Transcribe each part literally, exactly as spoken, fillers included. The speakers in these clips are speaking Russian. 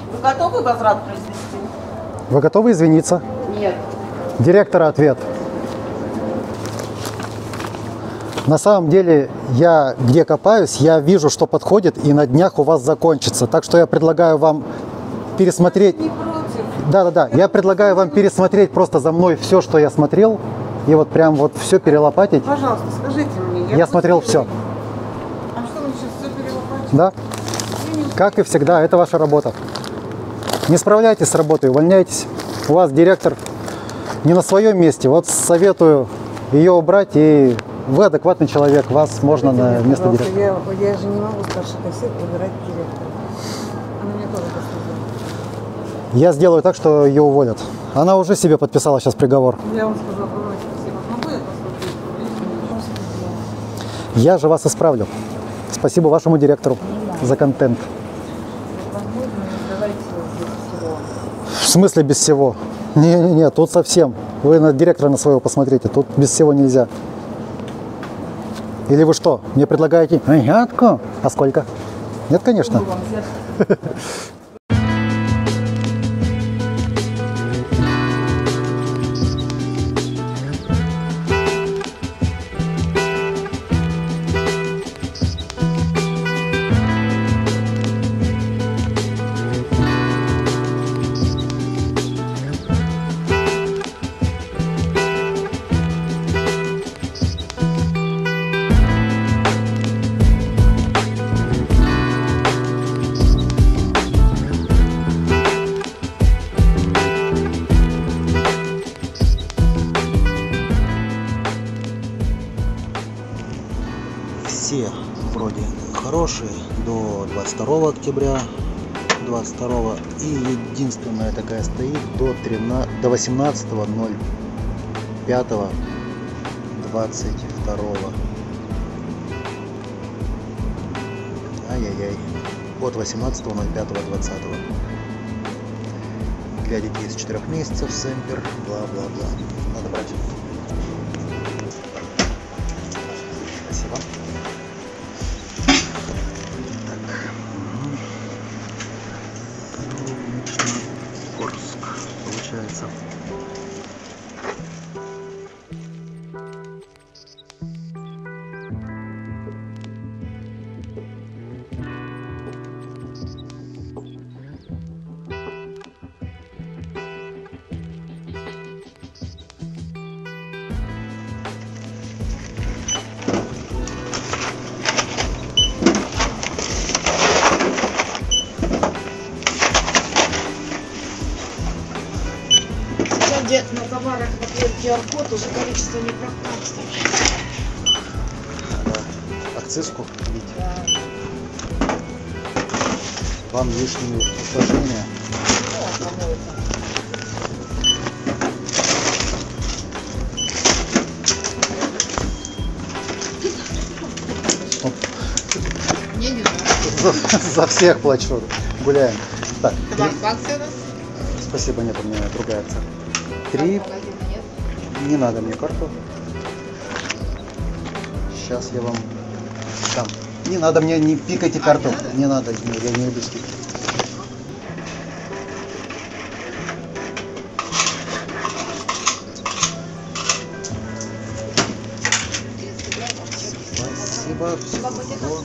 Вы готовы возврат произвести? Вы готовы извиниться? Нет. Директора ответ. На самом деле, я где копаюсь, я вижу, что подходит, и на днях у вас закончится. Так что я предлагаю вам пересмотреть. Не против. Да-да-да, я предлагаю вам пересмотреть просто за мной все, что я смотрел, и вот прям вот все перелопатить. Пожалуйста, скажите мне. Я смотрел все. А что вы сейчас все перелопатите? Да? Как и всегда, это ваша работа. Не справляйтесь с работой, увольняйтесь. У вас директор не на своем месте. Вот советую ее убрать, и вы адекватный человек, вас можно на место директора. Я, я же не могу старший кассет выбирать директора. Она мне тоже послужила. Я сделаю так, что ее уволят. Она уже себе подписала сейчас приговор. Я вам сказала, давайте, спасибо. Могу я послушать? Я же вас исправлю. Спасибо вашему директору за контент. В смысле без всего? Не-не-не, тут совсем. Вы на директора на своего посмотрите, тут без всего нельзя. Или вы что, мне предлагаете ягодку? А сколько? Нет, конечно. Все вроде хорошие до двадцать второго октября двадцать второго, и единственная такая стоит до тринадцатого, до восемнадцатого ноль пятого двадцать второго. Ай-яй-яй. От восемнадцатого ноль пятого двадцатого. Для детей с четырёх месяцев Семпер, бла-бла-бла. Надо брать. Спасибо. Орск получается. Где на товарах наклеен ку ар код, уже количество не пространства. Надо акцизку бить. Да. Вам лишние усложнения. Ну, а кому это? Оп. Мне не надо. За, за всех плачу. Гуляем. Так. Табак в акции у нас? Спасибо, нет, у меня другая акция. Три. Не надо мне карту. Сейчас я вам дам. Не надо мне, не пикайте карту. А, не надо, не, я не люблю скидки. Спасибо. Всего хорошего.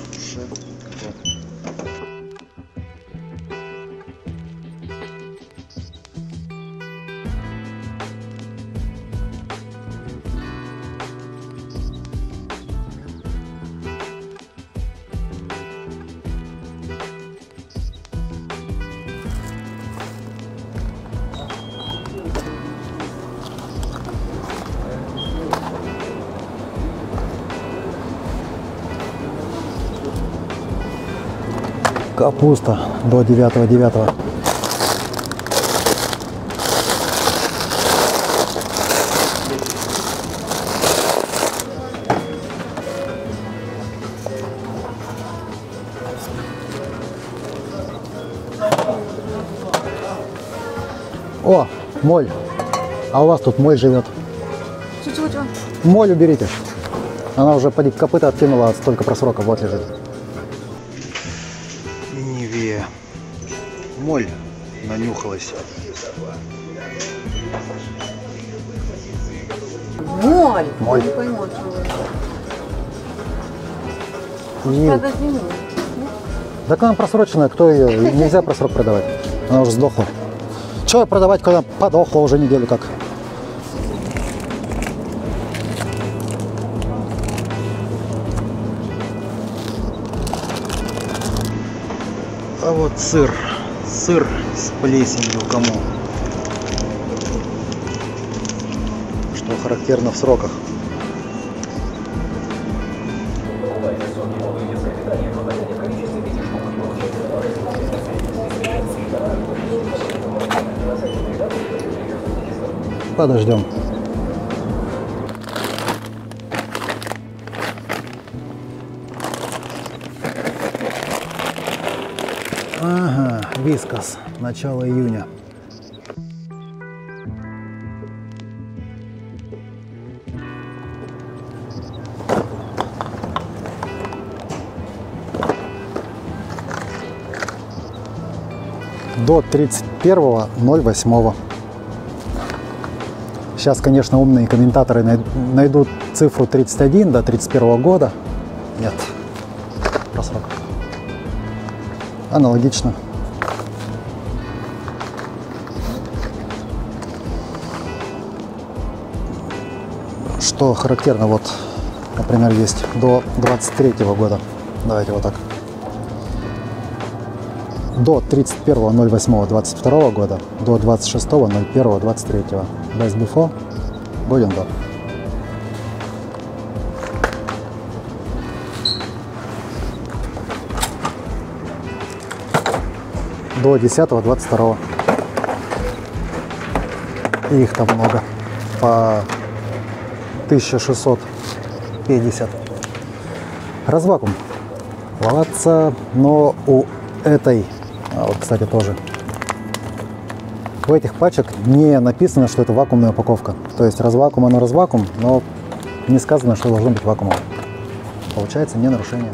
Капуста до девятого девятого. О, моль. А у вас тут моль живет. Чуть-чуть. Моль уберите. Она уже поди копыта откинула от столько просрока. Вот лежит. Неве. Моль Нанюхалась. Моль. Моль. Не пойму, что вы. И... Надо зиму. Так она просроченная, кто ее? Нельзя просрок продавать. Она уже сдохла. Че продавать, когда подохла уже неделю как? А вот сыр. Сыр с плесенью кому? Что характерно в сроках. Подождем. Ага, Вискас. Начало июня. До тридцать первого ноль восьмого. Сейчас, конечно, умные комментаторы найдут цифру тридцать один до тридцать первого года. Нет, просрок. Аналогично. Что характерно, вот, например, есть до двадцать третьего года. Давайте вот так. До тридцать первого ноль восьмого двадцать второго года, до двадцать шестого ноль первого двадцать третьего. Best before, good and bad. До десятого двадцать второго. И их там много. По тысяча шестьсот пятьдесят. Развакуум. Ловаться, но у этой, а вот, кстати, тоже. В этих пачек не написано, что это вакуумная упаковка. То есть развакуум, оно развакуум, но не сказано, что должно быть вакуумом. Получается не нарушение.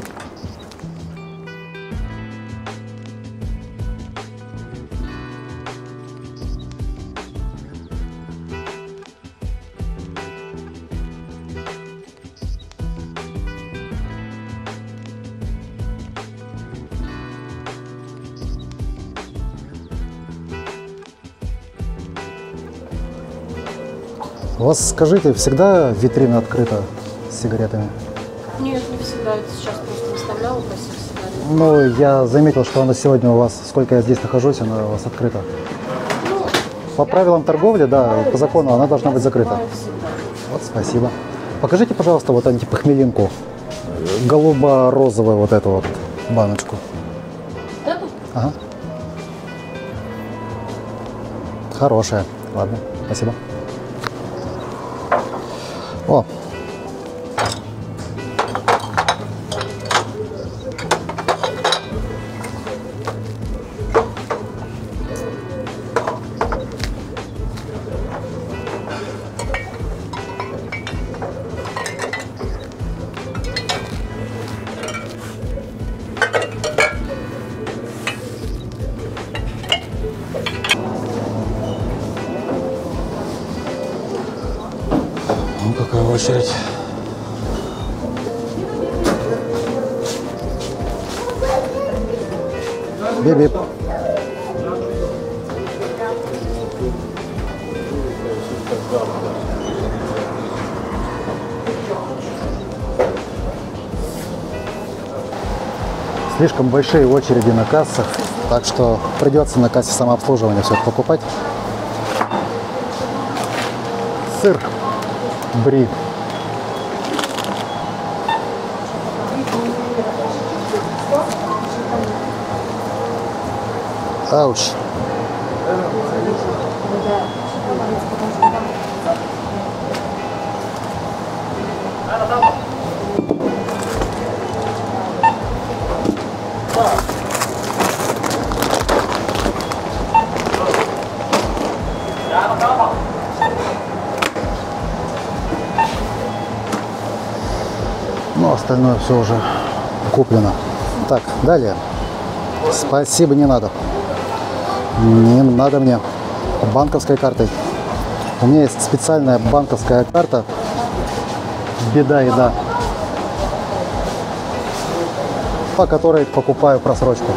У вас, скажите, всегда витрина открыта с сигаретами? Нет, не всегда. Это сейчас просто выставляла пассив сигарет. Ну, я заметил, что она сегодня у вас, сколько я здесь нахожусь, она у вас открыта. Ну, По правилам торговли, да, по закону она должна быть закрыта. бывает всегда. Вот, спасибо. Покажите, пожалуйста, вот антипохмелинку. Голубо-розовую вот эту вот баночку. Вот эту? Ага. Хорошая. Ладно, спасибо. О! Ну, какая очередь. Бип-бип. Слишком большие очереди на кассах, так что придется на кассе самообслуживания все это покупать. Сыр бри. Ауч. Ну, остальное все уже куплено. Так, далее. Спасибо, не надо. Не надо мне. Банковской картой. У меня есть специальная банковская карта. Беда, еда. По которой покупаю просрочку.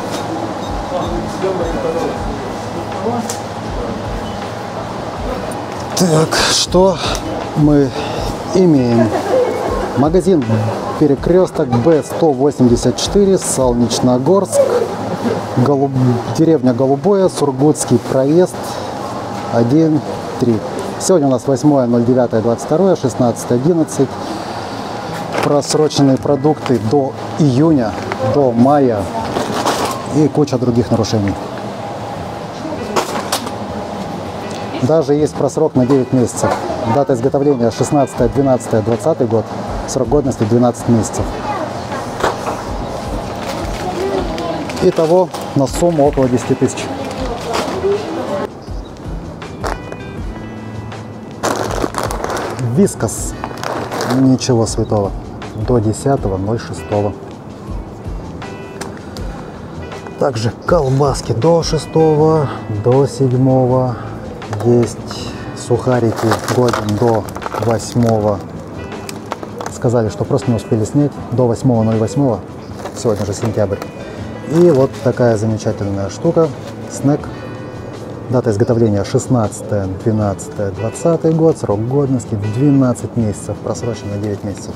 Так, что мы имеем? Магазин Перекресток Б сто восемьдесят четыре, Солнечногорск, Голуб... деревня Голубое, Сургутский проезд один три. Сегодня у нас восьмое ноль девятое двадцать второе, шестнадцать одиннадцать. Просроченные продукты до июня, до мая и куча других нарушений. Даже есть просрок на девять месяцев. Дата изготовления шестнадцатое двенадцатое двадцатый год, срок годности двенадцать месяцев. Итого на сумму около десяти тысяч. Вискас. Ничего святого. До десятого ноль шестого. Также колбаски до шестого, до седьмого. Есть сухарики годен до восьмого. Сказали, что просто не успели снять. До восьмого ноль восьмого. Сегодня же сентябрь. И вот такая замечательная штука. Снэк. Дата изготовления шестнадцатое двенадцатое двадцатый год. Срок годности двенадцать месяцев. Просрочен на девять месяцев.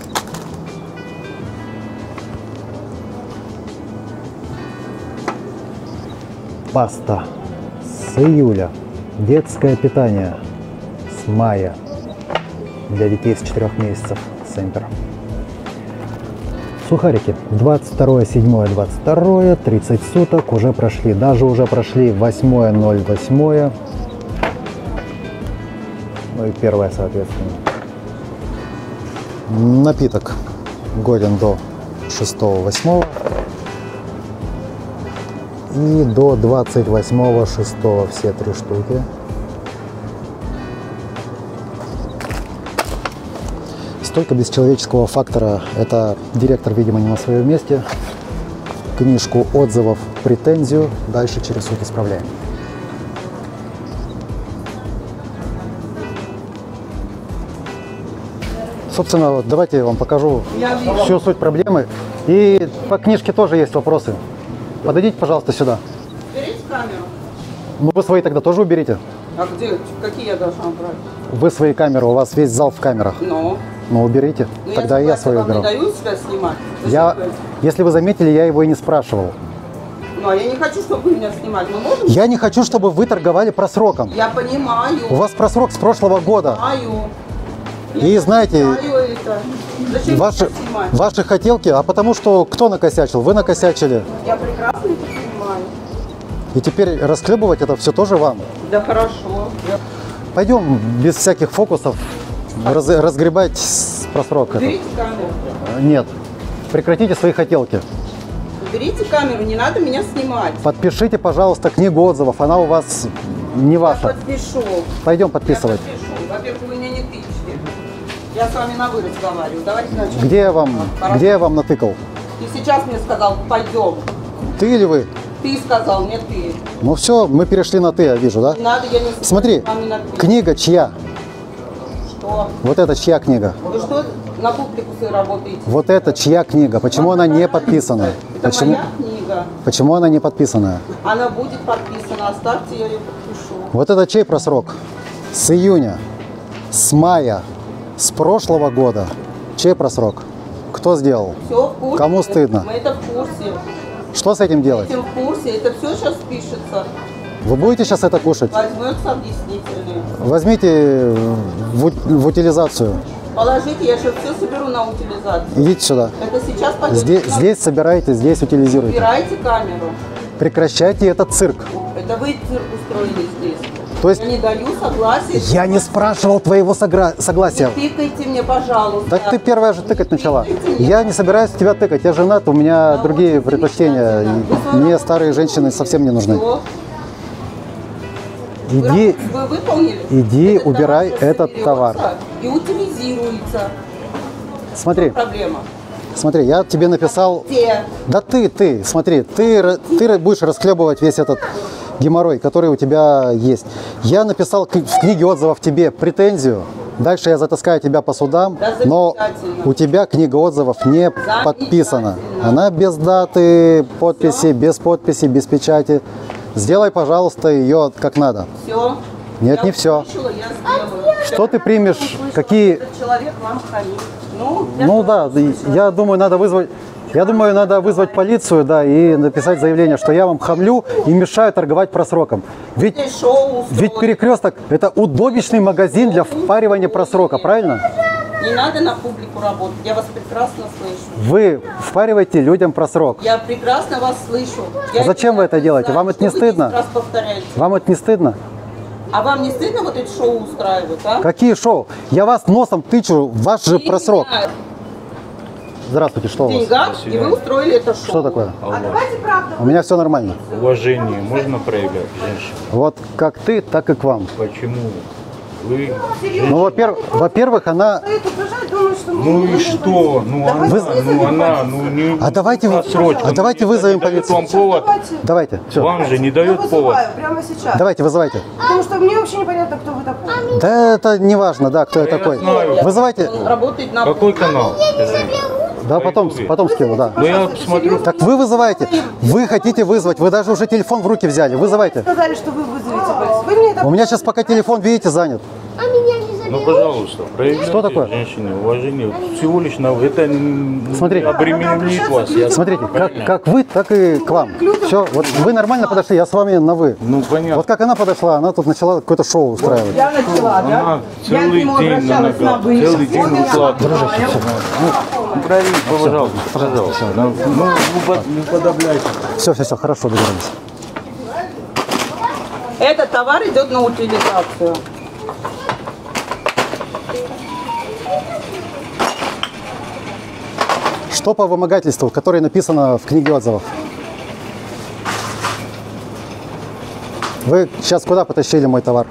Паста с июля. Детское питание с мая. Для детей с четырёх месяцев. Семпер. Сухарики. двадцать второе седьмое двадцать второе. тридцать суток. Уже прошли. Даже уже прошли восьмое ноль восьмое. Ну и первое, соответственно. Напиток годен до шестого восьмого. И до двадцать восьмого шестого все три штуки. Столько бесчеловеческого фактора. Это директор, видимо, не на своем месте. Книжку отзывов, претензию. Дальше через суд исправляем. Собственно, вот давайте я вам покажу всю суть проблемы. И по книжке тоже есть вопросы. Подойдите, пожалуйста, сюда. Берите камеру. Ну, вы свои тогда тоже уберите. А где? Какие я должна брать? Вы свои камеры, у вас весь зал в камерах. Но. Ну, уберите. Ну, Тогда я, я свою вам уберу. не даю себя снимать. Я, Зачем? если вы заметили, я его и не спрашивал. Ну, а я не хочу, чтобы вы меня снимали. Мы можем? Я не хочу, чтобы вы торговали просроком. Я понимаю. У вас просрок с прошлого года. Понимаю. И Я знаете, понимаю это. Зачем ваши, меня снимать? ваши хотелки, а потому что кто накосячил? Вы накосячили. Я прекрасно это понимаю. И теперь расхлебывать это все тоже вам. Да хорошо. Я- Пойдем без всяких фокусов раз- разгребать с просроком. Уберите камеру. Нет. Прекратите свои хотелки. Уберите камеру, не надо меня снимать. Подпишите, пожалуйста, книгу отзывов. Она у вас не Я ваша. подпишу. Пойдем Я подписывать. подпишу. Во-первых, вы меня не тычьте. Я с вами на вы разговариваю. Давайте начнем. Где я вам, Хорошо. где я вам натыкал? Ты сейчас мне сказал, пойдем. Ты или вы? Ты сказал, не ты. Ну все, мы перешли на ты, я вижу, да? Не надо, я не Смотри, с вами на ты. книга чья? Что? Вот это чья книга? Вы что на публику вы работаете? Вот это чья книга? Почему она не подписана? Это Почему, моя книга. почему она не подписанная? Она будет подписана. Оставьте, я ее подпишу. Вот это чей просрок? С июня, с мая, с прошлого года. Чей просрок? Кто сделал? Все в курсе. Кому стыдно? Мы это в курсе. Что с этим делать? Этим в курсе. Это все сейчас пишется. Вы будете сейчас это кушать? Возьмется объяснительные. Возьмите в, ут- в утилизацию. Положите, я сейчас все соберу на утилизацию. Идите сюда. Это сейчас пойдет. Здесь, здесь собирайте, здесь утилизируйте. Убирайте камеру. Прекращайте этот цирк. Это вы цирк устроили здесь. То есть Я не даю согласия. я не спрашивал твоего согра- согласия. Не тыкайте мне, пожалуйста. Так ты первая же тыкать начала. Тыкайте мне. Я не собираюсь тебя тыкать. Я женат, у меня другие вот предпочтения. замечательно. И мне старые женщины совсем не нужны. Всё. Иди, Вы выполнили? иди, Этот убирай товар этот соберется товар. И утилизируется. смотри, Проблема. смотри, я тебе написал. Где? Да ты, ты, смотри, ты, ра- ты будешь расхлебывать весь этот геморрой, который у тебя есть. Я написал к- в книге отзывов тебе претензию. Дальше я затаскаю тебя по судам, Да, но замечательно. у тебя книга отзывов не подписана. Она без даты, подписи, без подписи, без печати. Сделай, пожалуйста, ее как надо. Все. Нет, я не всё. услышала, я сделаю. Что ты примешь? Услышала, Какие? Этот человек вам хамит. Ну, я Ну тоже да, услышала. я думаю, надо вызвать. Я думаю, надо вызвать полицию, да, и написать заявление, что я вам хамлю и мешаю торговать просроком. Ведь, Здесь шоу ведь устроили. Перекресток – это удобнейший магазин для впаривания просрока, правильно? Не надо на публику работать, я вас прекрасно слышу. Вы впариваете людям просрок. Я прекрасно вас слышу. Я А зачем вы это прекрасно делаете? знаю, Вам это что не вы стыдно? десять раз повторяете. Вам это не стыдно? А вам не стыдно вот эти шоу устраивать, а? Какие шоу? Я вас носом тычу в ваш же Деньги просрок. на Здравствуйте, что у вас? деньгах, и вы устроили это шоу. Что такое? Алло. У меня все нормально. Уважение можно проявлять к женщине? Вот как ты, так и к вам. Почему? Вы... Ну, во-первых, во-первых, она... Ну и что? Ну она, Вы- ну она, ну не... А давайте вы- просрочка. а давайте Ну, вызовем не дает полицию. Вам повод, Давайте, все. вам же не дает повод. Вызываю прямо сейчас. Давайте, вызывайте. Потому что мне вообще непонятно, кто вы такой. Да это не важно, да, кто я такой. знаю. Вызывайте. Он работает на Какой канал? Скажи. Да, потом, потом скину, да. Ну я посмотрю. Так вы вызываете. Вы хотите вызвать, вы даже уже телефон в руки взяли. Вызывайте. Сказали, что вы вызовете полицию. Вы мне это... У меня сейчас пока телефон, видите, занят. Ну, пожалуйста, проявляйте Что такое? женщине уважение. Всего лишь на... Это не Смотри. обременит вас. Я... Смотрите, как, как вы, так и к вам. Все, вот вы нормально подошли, я с вами на вы. Ну, понятно. Вот как она подошла, она тут начала какое-то шоу устраивать. Я начала, да? Она Я к целый нему день на обращалась на ногах, вы. целый день Вот я укладывает. понял. Ну, проявите, пожалуйста, пожалуйста. Ну, ну, упод- не подобляйте. Все, все, все, хорошо, договорились. Этот товар идет на утилизацию. Что по вымогательству, которое написано в книге отзывов? Вы сейчас куда потащили мой товар?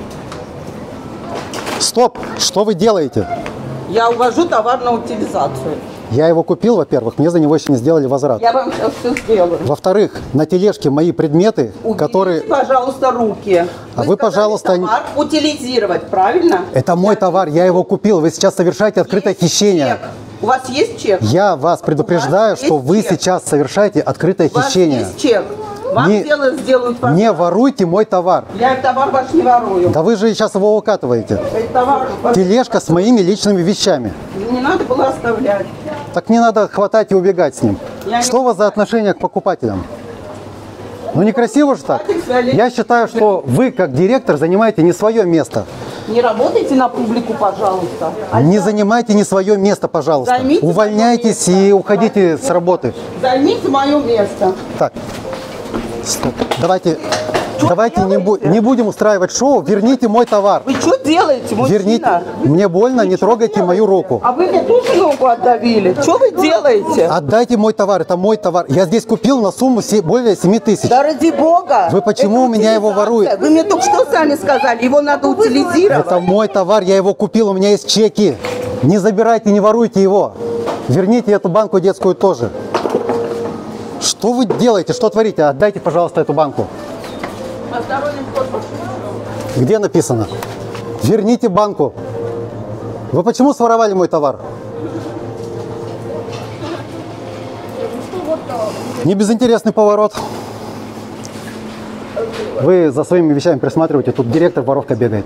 Стоп! Что вы делаете? Я увожу товар на утилизацию. Я его купил, во-первых, мне за него еще не сделали возврат. Я вам сейчас все сделаю. Во-вторых, на тележке мои предметы, Уберите, которые... пожалуйста, руки. А вы, сказали пожалуйста, не- товар утилизировать, правильно? Это мой товар, я его купил. Вы сейчас совершаете открытое Есть хищение. чек. У вас есть чек? Я вас предупреждаю, У вас что есть вы чек? сейчас совершаете открытое У вас хищение. есть чек? Вам Не- дело сделают пожалуйста. Не воруйте мой товар. Я товар ваш не ворую. Да вы же сейчас его укатываете. Этот товар Тележка с моими личными вещами. не надо было оставлять. Так не надо хватать и убегать с ним. Я не Что у вас за отношение к покупателям? Ну некрасиво же так. Я считаю, что вы, как директор, занимаете не свое место. Не работайте на публику, пожалуйста. Не занимайте не свое место, пожалуйста. Займите Увольняйтесь свое место. и уходите с работы. Займите мое место. Так, стоп. Давайте, давайте не, бу- не будем устраивать шоу. Верните мой товар. Вы что делаете, мужчина? Верните. Мне больно, не трогайте мою руку. А вы мне тоже ногу отдавили. Что вы делаете? Отдайте мой товар, это мой товар. Я здесь купил на сумму се- более семи тысяч. Да ради бога. Вы почему Это у меня его утилизация. воруют? Вы мне только что сами сказали, его надо утилизировать. Это мой товар, я его купил, у меня есть чеки. Не забирайте, не воруйте его. Верните эту банку детскую тоже. Что вы делаете, что творите? Отдайте, пожалуйста, эту банку. Посторонним вход. Где написано? Верните банку. Вы почему своровали мой товар? Не безинтересный поворот. Вы за своими вещами присматриваете, тут директор воровка бегает.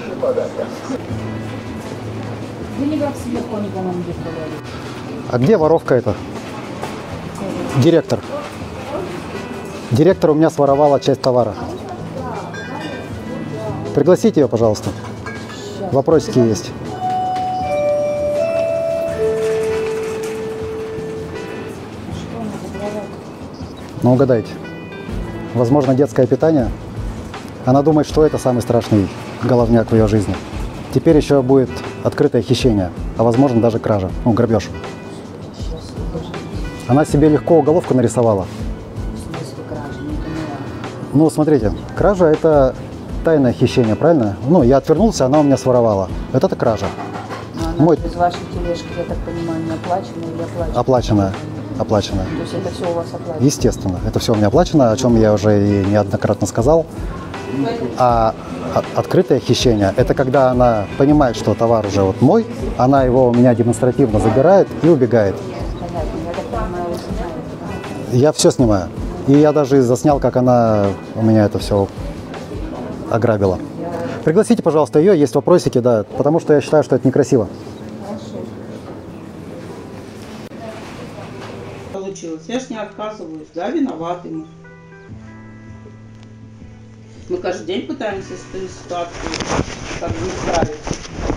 А где воровка эта? Директор. Директор у меня своровала часть товара. Пригласите ее, пожалуйста. Вопросики есть. Ну, угадайте. Возможно, детское питание. Она думает, что это самый страшный головняк в ее жизни. Теперь еще будет открытое хищение, а возможно даже кража, ну, грабеж. Она себе легко уголовку нарисовала. Ну, смотрите, кража – это тайное хищение, правильно? Ну, я отвернулся, она у меня своровала. Вот это кража. Но она Мой- без вашей тележки, я так понимаю, не оплачена или оплачена? Оплаченная. оплаченное. То есть это все у вас оплачено? Естественно, это все у меня оплачено, о чем я уже и неоднократно сказал. А от- открытое хищение – это когда она понимает, что товар уже вот мой, она его у меня демонстративно забирает и убегает. Понятно. Я так понимаю, вы снимаете. Я все снимаю. И я даже заснял, как она у меня это все ограбила. Пригласите, пожалуйста, ее, есть вопросики, да, потому что я считаю, что это некрасиво. Получилось. Я ж не отказываюсь, да, виноваты мы. Мы каждый день пытаемся с этой ситуацией как бы исправиться.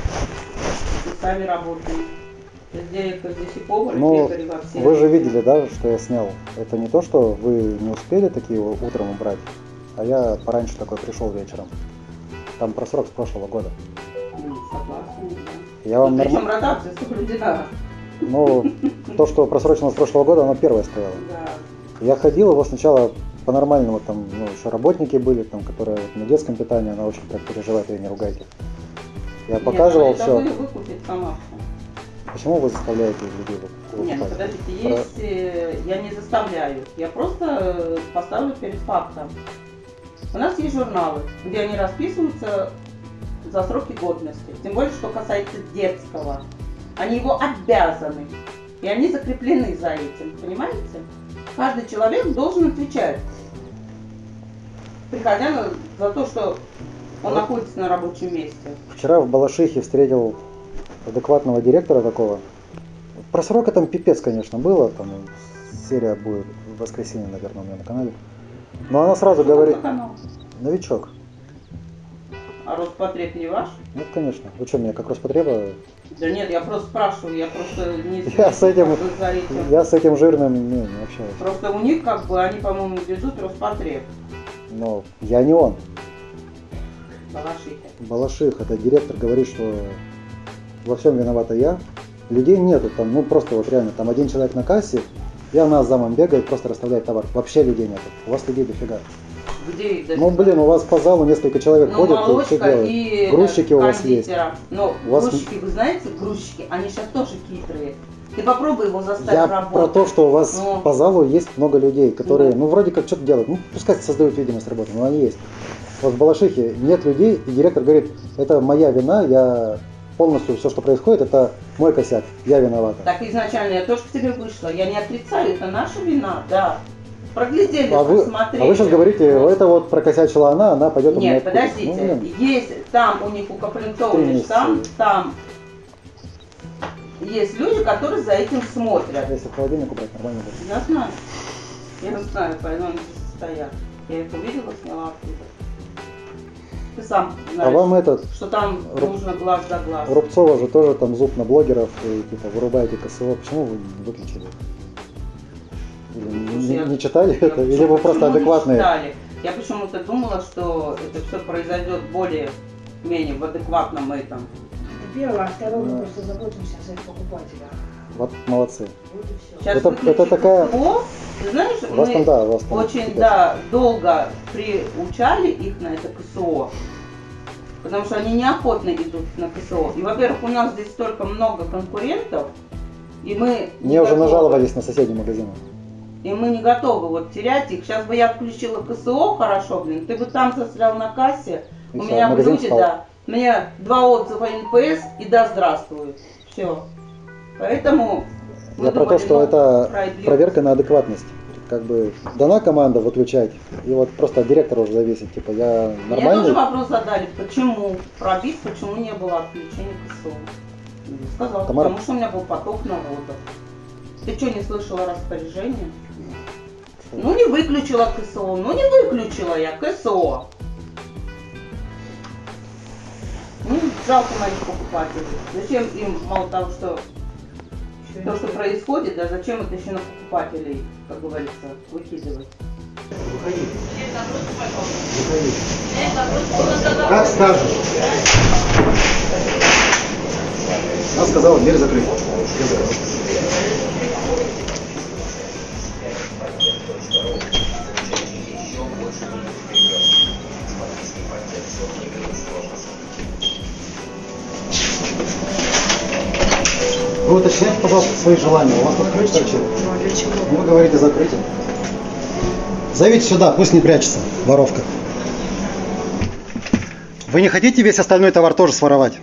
Мы сами работаем. Здесь директор, здесь и повар, и Ну, пекарь во всех. вы же видели, да, что я снял. Это не то, что вы не успели такие утром убрать, а я пораньше такой пришел вечером. Там про срок с прошлого года. Ну, согласна, да. Я вам Ну, причем нормально... ротация соблюдена. Ну, то, что просрочено с прошлого года, оно первое стояло. Да. Я ходил его сначала по-нормальному, там, ну, еще работники были, там, которые вот на детском питании, она очень так переживает, ее не ругайте. Я показывал Нет, все. она это выкупит сама. Почему вы заставляете людей вот Нет, ну покупать? подождите, есть, э, я не заставляю, я просто э, поставлю перед фактом. У нас есть журналы, где они расписываются за сроки годности, тем более, что касается детского. Они его обязаны, и они закреплены за этим, понимаете? Каждый человек должен отвечать, приходя на- за то, что он Вот. находится на рабочем месте. Вчера в Балашихе встретил адекватного директора такого. Про срока там пипец, конечно, было. Там серия будет в воскресенье, наверное, у меня на канале. Но она сразу Что говорит, за канал? новичок. А Роспотреб не ваш? Нет, конечно. Вы что, меня как Роспотреба? Да нет, я просто спрашиваю, я просто не Я с этим, как бы за этим. я с этим жирным не, не общаюсь. Просто у них как бы, они, по-моему, ведут Роспотреб. Но я не он. Балашихи. Балаших, это директор, говорит, что во всем виновата я. Людей нету, там, ну просто вот реально, там один человек на кассе, и она с замом бегает, просто расставляет товар. Вообще людей нету. У вас людей дофига. Где их Ну блин, у вас по залу несколько человек Ну, ходят, и что молочка делают? и Грузчики у вас есть. кондитера. Но У вас- грузчики, вы знаете, грузчики, они сейчас тоже хитрые. Ты попробуй его заставить Я работать. про то, что у вас Ну. по залу есть много людей, которые, Ну. ну, вроде как что-то делают. Ну, пускай создают видимость работы, но они есть. Вот в Балашихе нет людей, и директор говорит, это моя вина, я полностью все, что происходит, это мой косяк, я виновата. Так изначально я тоже к тебе вышла. Я не отрицаю, это наша вина, да. Проглядели, А вы, посмотрели. а вы сейчас говорите, Вот. это вот прокосячила она, она пойдет у меня Нет, откупить. подождите, Ну, блин, есть там у них у Три Копленцовых месяца. там, там есть люди, которые за этим смотрят. если холодильник убрать, нормально будет. Я знаю. Я знаю, поэтому они здесь стоят. Я их увидела, сняла оттуда. Ты сам А знаешь, вам этот, что там Руб- нужно глаз за глаз. у Рубцова же тоже там зуб на блогеров, и типа вырубаете КСО, почему вы не выключили? Или не, Слушай, я- не читали Я это? Или почему- вы просто почему не адекватные? читали? Я почему-то думала, что это все произойдет более-менее в адекватном этом. Это первое, а второе, мы просто заботимся о своих покупателях. Вот молодцы. Вот и все. Сейчас Это- выключить это такая- КСО. Ты знаешь, У вас мы там, да, у вас там очень, пипец. да, долго приучали их на это КСО, потому что они неохотно идут на КСО. И, во-первых, у нас здесь столько много конкурентов, и мы не Мне уже готовы. нажаловались на соседние магазины. И мы не готовы вот терять их. Сейчас бы я отключила КСО хорошо, блин, ты бы там застрял на кассе, И у всё, меня бы магазин люди, встал. да, мне два отзыва эн пэ эс и да здравствует. Все. Поэтому мы Я про то, думали, что ну, это продлим. проверка на адекватность. Как бы дана команда выключать, и вот просто от директора уже зависит. Типа я Мне тоже нормальный. вопрос задали, почему пробить, почему не было отключения КСО. Я сказала, Тамара. потому что у меня был поток народа. Ты что, не слышала распоряжение? Ну не выключила КСО, ну не выключила я КСО. Ну, жалко моих покупателей. Зачем им, мало того, что то, что происходит, да зачем это еще на покупателей, как говорится, выкидывать? Как скажешь. Она сказала, дверь закрыть. Я закрыл. Вы уточняйте, пожалуйста, свои желания. У вас тут ключ торчит? Ну, а для чего? Вы говорите закрытие. Зовите сюда, пусть не прячется, воровка. Вы не хотите весь остальной товар тоже своровать?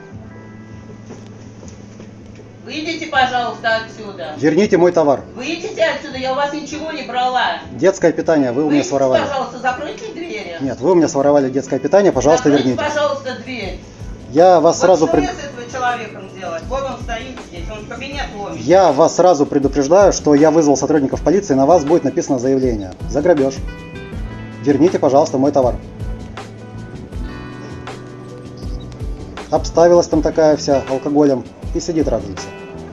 Выйдите, пожалуйста, отсюда. Верните мой товар. Выйдите отсюда, я у вас ничего не брала. Детское питание вы у меня Выйдите, своровали. пожалуйста, закройте двери. Нет, вы у меня своровали детское питание, пожалуйста, Закройте, верните. пожалуйста, дверь. Я вас Вот сразу что пред... мне с этого человеком делать? Вот он стоит здесь, он в кабинет ломит. Я вас сразу предупреждаю, что я вызвал сотрудников полиции, на вас будет написано заявление. За грабеж. Верните, пожалуйста, мой товар. Обставилась там такая вся алкоголем и сидит радуется.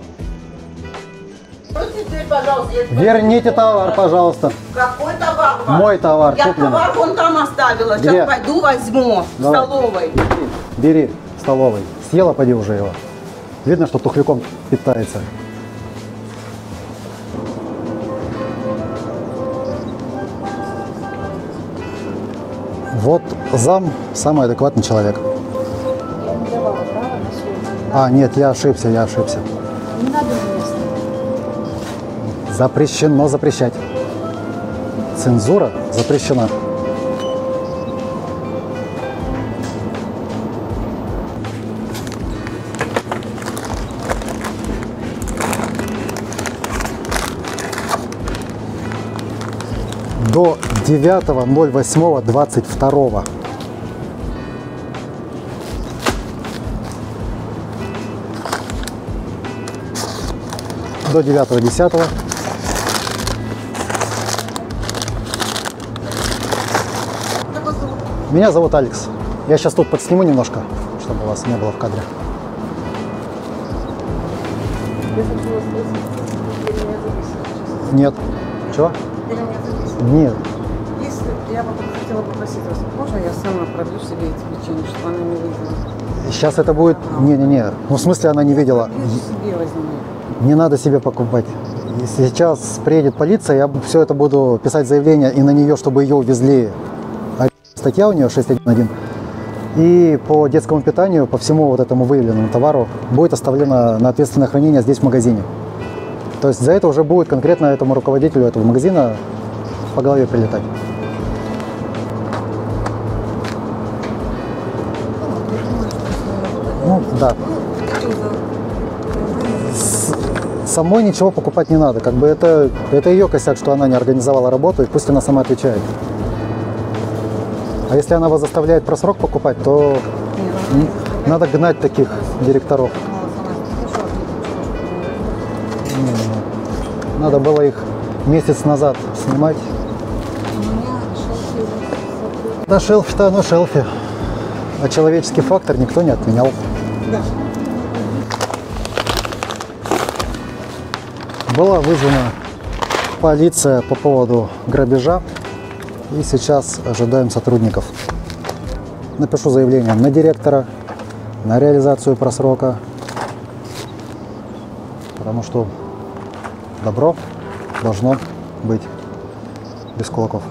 Откройте дверь, пожалуйста. я- Верните товар, пожалуйста. Какой товар ваш? Мой товар, Я купленный. товар вон там оставила. Где? Сейчас пойду возьму в Давай. столовой. Бери в столовой. Съела, поди уже его. Видно, что тухляком питается. Вот зам самый адекватный человек. Я не давала права на съемку. А, нет, я ошибся, я ошибся. Не надо меня снимать. Запрещено запрещать. Цензура запрещена. До девятого ноль восьмого двадцать второго. До девятого десятого. Меня зовут Алекс. Я сейчас тут подсниму немножко, чтобы вас не было в кадре. Я хочу вас спросить, теперь меня записывать. Нет. Чего? Теперь меня записывать. Нет. Если я бы хотела попросить вас, можно я сама пробью себе эти печенье, чтобы она не видела? Сейчас это будет... Не-не-не. Ну, в смысле, она не видела. Я себе возьму. Не надо себе покупать. Если сейчас приедет полиция, я все это буду писать заявление и на нее, чтобы ее увезли. Статья у нее шесть один один. И по детскому питанию, по всему вот этому выявленному товару будет оставлено на ответственное хранение здесь в магазине. То есть за это уже будет конкретно этому руководителю этого магазина по голове прилетать. Ну, да. С- самой ничего покупать не надо. Как бы это, это ее косяк, что она не организовала работу, и пусть она сама отвечает. А если она вас заставляет просрок покупать, то н- надо гнать таких директоров. Не-не-не. Надо было их месяц назад снимать. На шелфе-то оно шелфе. А человеческий фактор никто не отменял. Была вызвана полиция по поводу грабежа. И сейчас ожидаем сотрудников. Напишу заявление на директора, на реализацию просрока. Потому что добро должно быть без кулаков.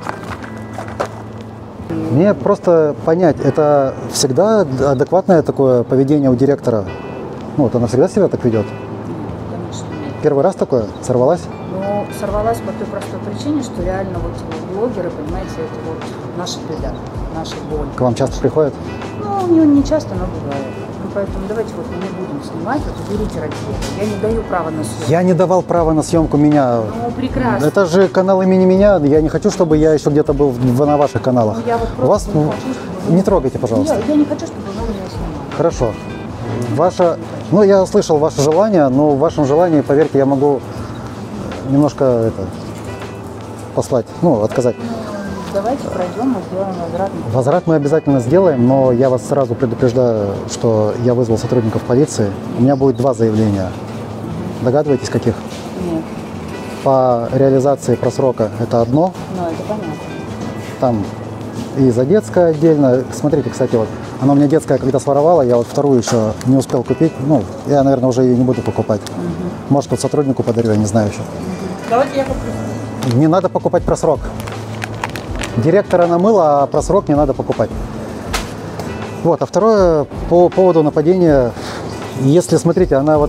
Мне просто понять, это всегда адекватное такое поведение у директора? Ну, вот она всегда себя так ведет? Конечно, нет. Первый раз такое? Сорвалась? Но сорвалась по той простой причине, что реально вот блогеры, понимаете, это вот наша беда, наша боль. К вам часто приходят? Ну, не, не часто, но бывает. Ну, поэтому давайте вот мы не будем снимать, вот уберите ради бога. Я не даю права на съемку. Я не давал права на съемку меня. Ну, прекрасно. Это же канал имени меня. Я не хочу, чтобы я еще где-то был в- на ваших каналах. Ну, я вот У вас просто не ну, хочу, чтобы вы- не трогайте, пожалуйста. Я, я не хочу, чтобы вы меня снимали. Хорошо. Ваше, ну я услышал ваше желание, но в вашем желании, поверьте, я могу немножко это послать, ну отказать. Давайте пройдем, мы сделаем возвратный. Возврат мы обязательно сделаем, но я вас сразу предупреждаю, что я вызвал сотрудников полиции. У меня будет два заявления. Догадываетесь, каких? Нет, По реализации просрока это одно, ну это понятно. там и за детское отдельно. Смотрите, кстати, вот она у меня детская, когда своровала, я вот вторую еще не успел купить. Ну, я, наверное, уже ее не буду покупать. Может, вот сотруднику подарю, я не знаю еще. Давайте я попрошу. Не надо покупать просрок. Директора намыло, а просрок не надо покупать. Вот, а второе, по поводу нападения. Если, смотрите, она вот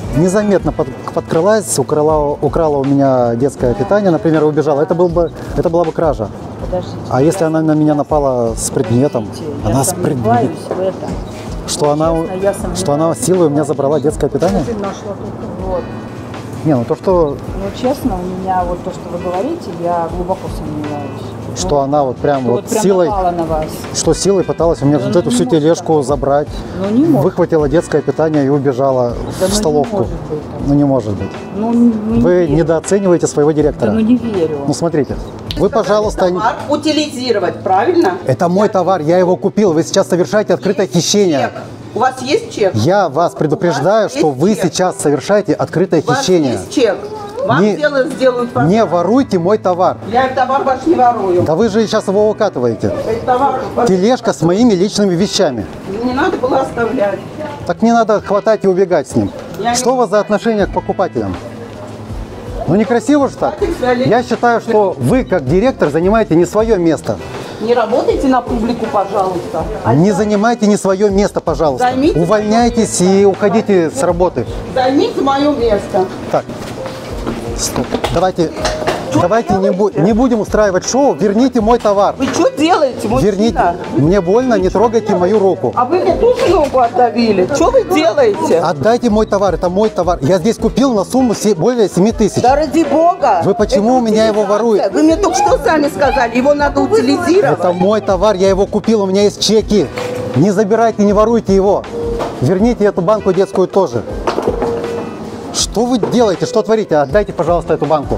незаметно под, подкралась, украла, украла у меня детское питание, например, и убежала, это, был бы, это была бы кража. Подождите. А если она на меня напала с предметом? Я Она с предметом. сомневаюсь в этом. Что она, Честно, я сомневаюсь. что она силой у меня забрала детское питание? Нашла только вот. Не, ну то, что, Ну, честно, у меня вот то, что вы говорите, я глубоко сомневаюсь. что Ну, она вот прям что вот прям силой, напала на вас. что силой пыталась у меня Да вот ну эту не всю может тележку так. забрать, Ну, не может. выхватила детское питание и убежала Да в ну не столовку. может быть так. Ну не может быть. Ну, ну, не Вы верю. недооцениваете своего директора. Да ну не верю. Ну смотрите, вы, пожалуйста, Товар утилизировать, правильно? это мой товар, я его купил, вы сейчас совершаете открытое хищение. Чек. У вас есть чек? Я вас предупреждаю, вас что есть вы чек? сейчас совершаете открытое У вас хищение. есть чек? Вам Не- дело сделают пожалуйста. Не воруйте мой товар. Я товар ваш не ворую. Да вы же сейчас его укатываете. Этот товар Тележка с моими личными вещами. не надо было оставлять. Так не надо хватать и убегать с ним. Я Что не у вас за отношение к покупателям? Ну некрасиво же так. Я считаю, что вы, как директор, занимаете не свое место. Не работайте на публику, пожалуйста. А Не занимайте не свое место, пожалуйста. Займите Увольняйтесь и уходите с работы. Займите мое место. Так, стоп. Давайте, давайте не, бу- не будем устраивать шоу. Верните мой товар. Вы что делаете, мужчина? Верните. Мне больно, не трогайте мою руку. А вы мне тоже ногу отдавили. Что вы делаете? Отдайте мой товар, это мой товар. Я здесь купил на сумму се- более семи тысяч. Да ради бога. Вы почему у меня его воруете? Вы мне только что сами сказали, его надо утилизировать. Это мой товар, я его купил, у меня есть чеки. Не забирайте, не воруйте его. Верните эту банку детскую тоже. Что вы делаете, что творите? Отдайте, пожалуйста, эту банку.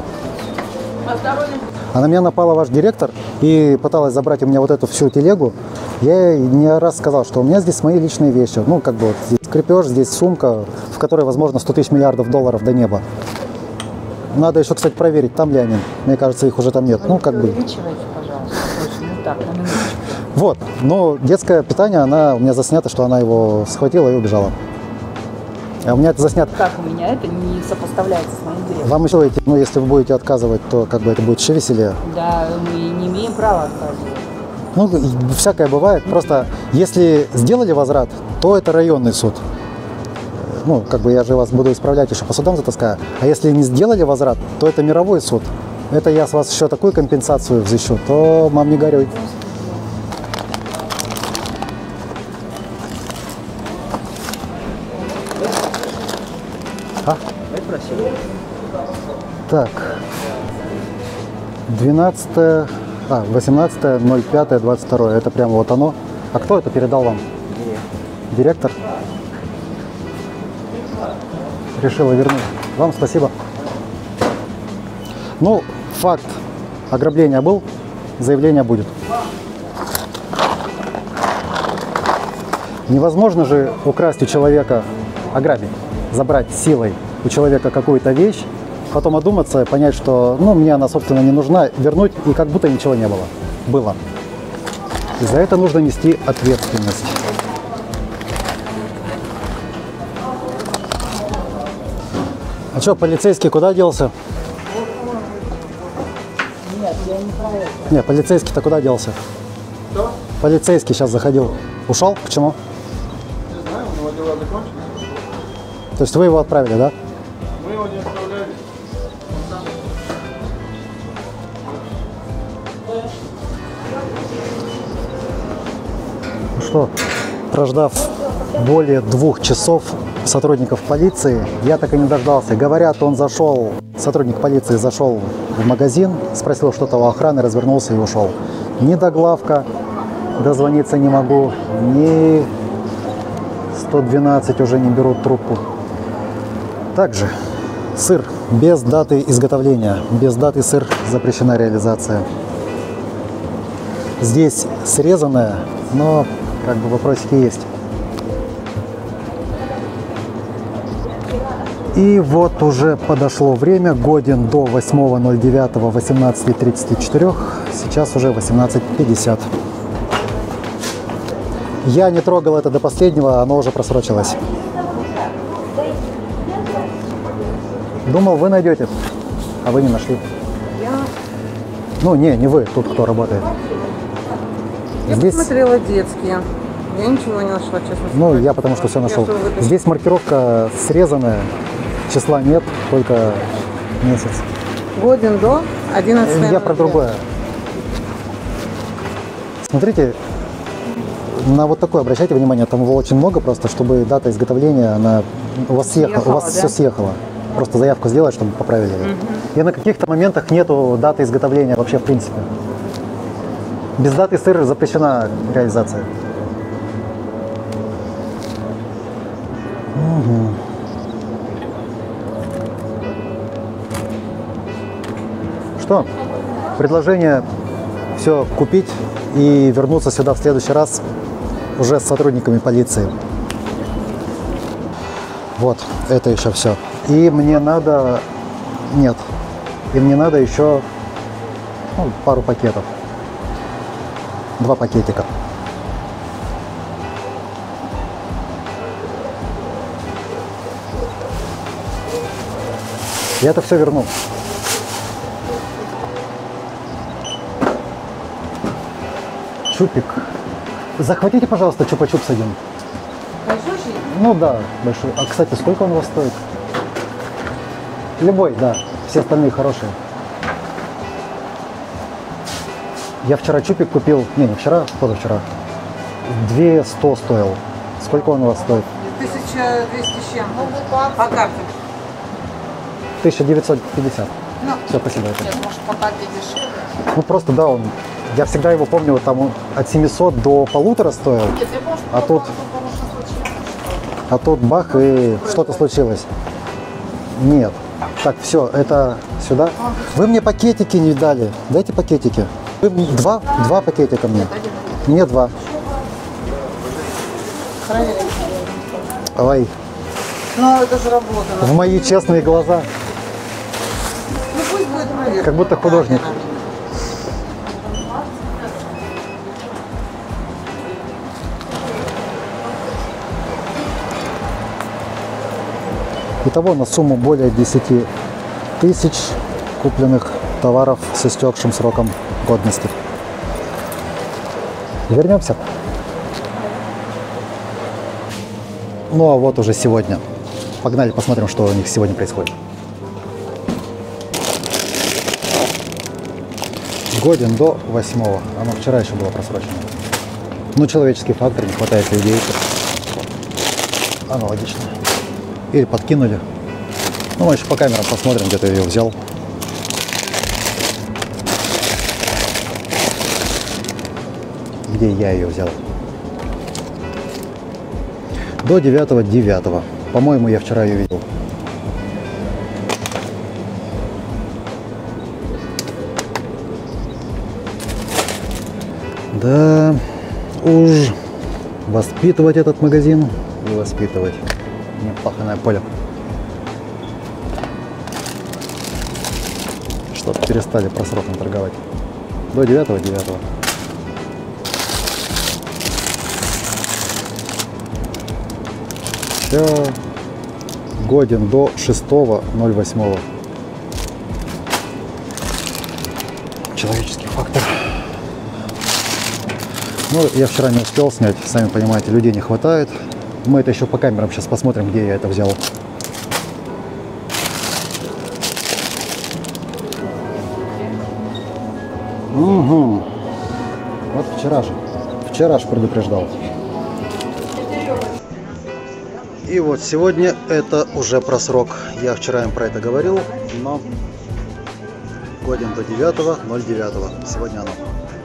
А на меня напала ваш директор и пыталась забрать у меня вот эту всю телегу. Я ей не раз сказал, что у меня здесь мои личные вещи. Ну, как бы вот здесь крепеж, здесь сумка, в которой, возможно, сто тысяч миллиардов долларов до неба. Надо еще, кстати, проверить, там ли они. Мне кажется, их уже там нет. Ну, как бы. Увеличивайте, пожалуйста. Точно, ну так, на минуточку. Вот. Но детское питание, она у меня заснято, что она его схватила и убежала. А у меня это заснято. Как у меня это не сопоставляется с моим директором? Вам еще, эти- ну, если вы будете отказывать, то как бы это будет еще веселее. Да, мы не имеем права отказывать. Ну, и всякое бывает. Просто если сделали возврат, то это районный суд. Ну, как бы я же вас буду исправлять, еще по судам затаскаю. А если не сделали возврат, то это мировой суд. Это я с вас еще такую компенсацию взыщу, то мам не горюй. А? Так. двенадцатое, а, восемнадцатое ноль пятое двадцать второе. Это прямо вот оно. А кто это передал вам? Директор. Решила вернуть. Вам спасибо. Ну, факт ограбления был, заявление будет. Невозможно же украсть у человека, ограбить, забрать силой у человека какую-то вещь, потом одуматься, понять, что, ну, мне она, собственно, не нужна, вернуть, и как будто ничего не было. Было. И за это нужно нести ответственность. А что, полицейский куда делся? Нет, я не про это. Не, полицейский-то куда делся? Что? Полицейский сейчас заходил. Ушел? Почему? Не знаю, у него дела закончились. То есть вы его отправили, да? Мы его не отправляли. Ну что, прождав более двух часов сотрудников полиции, я так и не дождался. Говорят, он зашел, сотрудник полиции зашел в магазин, спросил что-то у охраны, развернулся и ушел. Ни до главка дозвониться не могу, ни сто двенадцать уже не берут трубку. Также сыр без даты изготовления, без даты сыр запрещена реализация. Здесь срезанное, но как бы вопросики есть. И вот уже подошло время, годен до восьмого ноль девятого восемнадцати тридцати четырёх, сейчас уже восемнадцать пятьдесят. Я не трогал это до последнего, оно уже просрочилось. Думал, вы найдете, а вы не нашли. Я, Ну, не, не вы, тут кто работает. я Здесь, посмотрела детские. Я ничего не нашла, честно ну, сказать. я потому что все Я нашел. что вытащила? Здесь маркировка срезанная, числа нет, только месяц. Годен до одиннадцатого. Я про другое. Смотрите, на вот такое обращайте внимание, там его очень много просто, чтобы дата изготовления, она у вас съехала, Съехала, у вас да? все съехало. Просто заявку сделать, чтобы поправили ее. И на каких-то моментах нету даты изготовления вообще в принципе. Без даты сыра запрещена реализация. Угу. Что? Предложение все купить и вернуться сюда в следующий раз уже с сотрудниками полиции. Вот, это еще все. И мне надо... Нет. И мне надо еще ну, пару пакетов. Два пакетика. Я это все верну. Чупик. Захватите, пожалуйста, чупа-чупс один. Большой? Ну да, большой. А, кстати, сколько он у вас стоит? Любой, да. Все остальные хорошие. Я вчера чупик купил. Не, не вчера, позавчера. две сто стоил. Сколько он у вас стоит? тысяча двести с чем? По карте. тысяча девятьсот пятьдесят. Ну. Все, спасибо. Это. Нет, может, по карте дешевле. Ну просто да, он. Я всегда его помню, там он от семисот до полутора стоил. Нет, я помню, А что тут, а тут бах и что-то случилось. Нет. Так, все, это сюда. Вы мне пакетики не дали. Дайте пакетики. Вы мне два, два пакетика мне. Мне два. Ой, Ну, это же работа. в мои честные глаза. Ну, пусть будет проверка. Как будто художник. Итого на сумму более десяти тысяч купленных товаров с истекшим сроком годности. Вернемся. Ну а вот уже сегодня. Погнали, посмотрим, что у них сегодня происходит. Годен до восьмого. Оно вчера еще было просрочено. Ну, человеческий фактор, не хватает людей. Аналогично. Или подкинули. Ну, мы еще по камерам посмотрим, где ты ее взял. Где я ее взял. До девятого девятого. По-моему, я вчера ее видел. Да, уж воспитывать этот магазин и воспитывать. Непаханное поле. Чтоб перестали просроком торговать. До девятого девятого. Все. Годен до шестого ноль восьмого. Человеческий фактор. Ну, я вчера не успел снять, сами понимаете, людей не хватает. Мы это еще по камерам сейчас посмотрим, где я это взял. Угу. Вот вчера же. Вчера же предупреждал. И вот сегодня это уже просрок. Я вчера им про это говорил, но годен до девятого ноль девятого. Сегодня оно.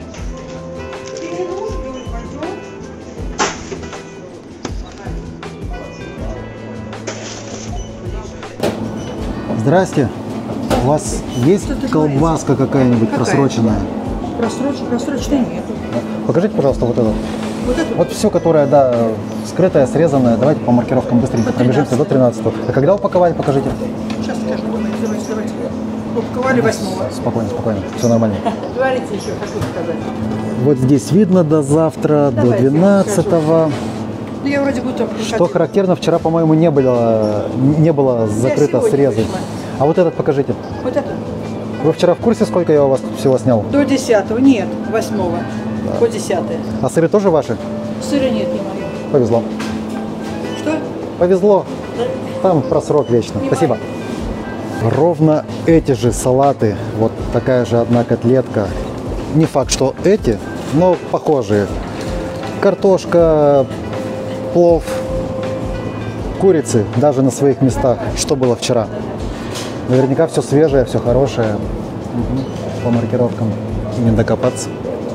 Здрасте. У вас есть колбаска какая-нибудь просроченная? Просрочки, просрочной нет. Покажите, пожалуйста, вот это. Вот это Вот все, которое, да, скрытое, срезанное. Давайте по маркировкам быстренько пробежимся до тринадцатого. А когда упаковали, покажите. сейчас скажу. Давайте, давайте, давайте. Упаковали восьмого. Спокойно, спокойно. Все нормально. Говорите еще, хочу сказать. Вот здесь видно до завтра, до Давайте, двенадцатого. Ну, я вроде будто Что характерно, вчера, по-моему, не было, не было закрыто сегодня срезы. пришла. А вот этот покажите. Вот это. Вы вчера в курсе, сколько я у вас тут всего снял? До десятого. Нет, восьмого. По десятое. А сыры тоже ваши? Сыра нет, не мое. Повезло. Что? Повезло. Да. Там просрок вечно. Спасибо. Ровно эти же салаты, вот такая же одна котлетка. Не факт, что эти, но похожие. Картошка, плов, курицы даже на своих местах. Что было вчера? Наверняка все свежее, все хорошее. Угу. По маркировкам не докопаться.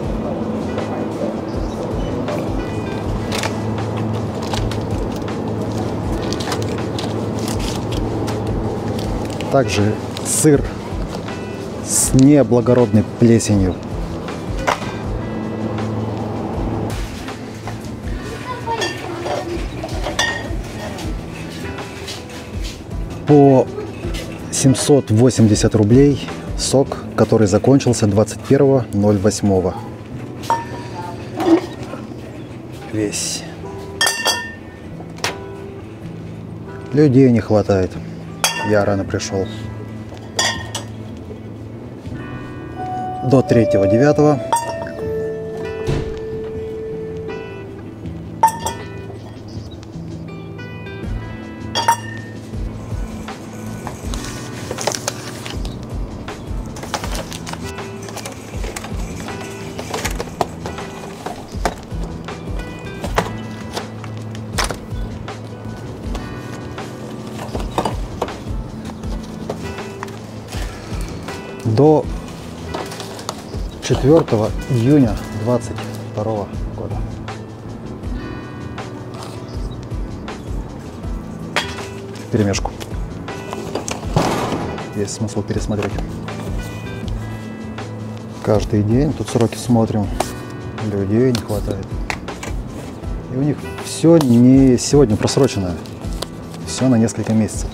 Также сыр с неблагородной плесенью. По семьсот восемьдесят рублей сок, который закончился двадцать первого ноль восьмого. Весь. Людей не хватает. Я рано пришел. До третьего девятого. До четвёртого июня двадцать второго года. Вперемешку. Есть смысл пересмотреть. Каждый день тут сроки смотрим. Людей не хватает. И у них все не сегодня просроченное. Все на несколько месяцев.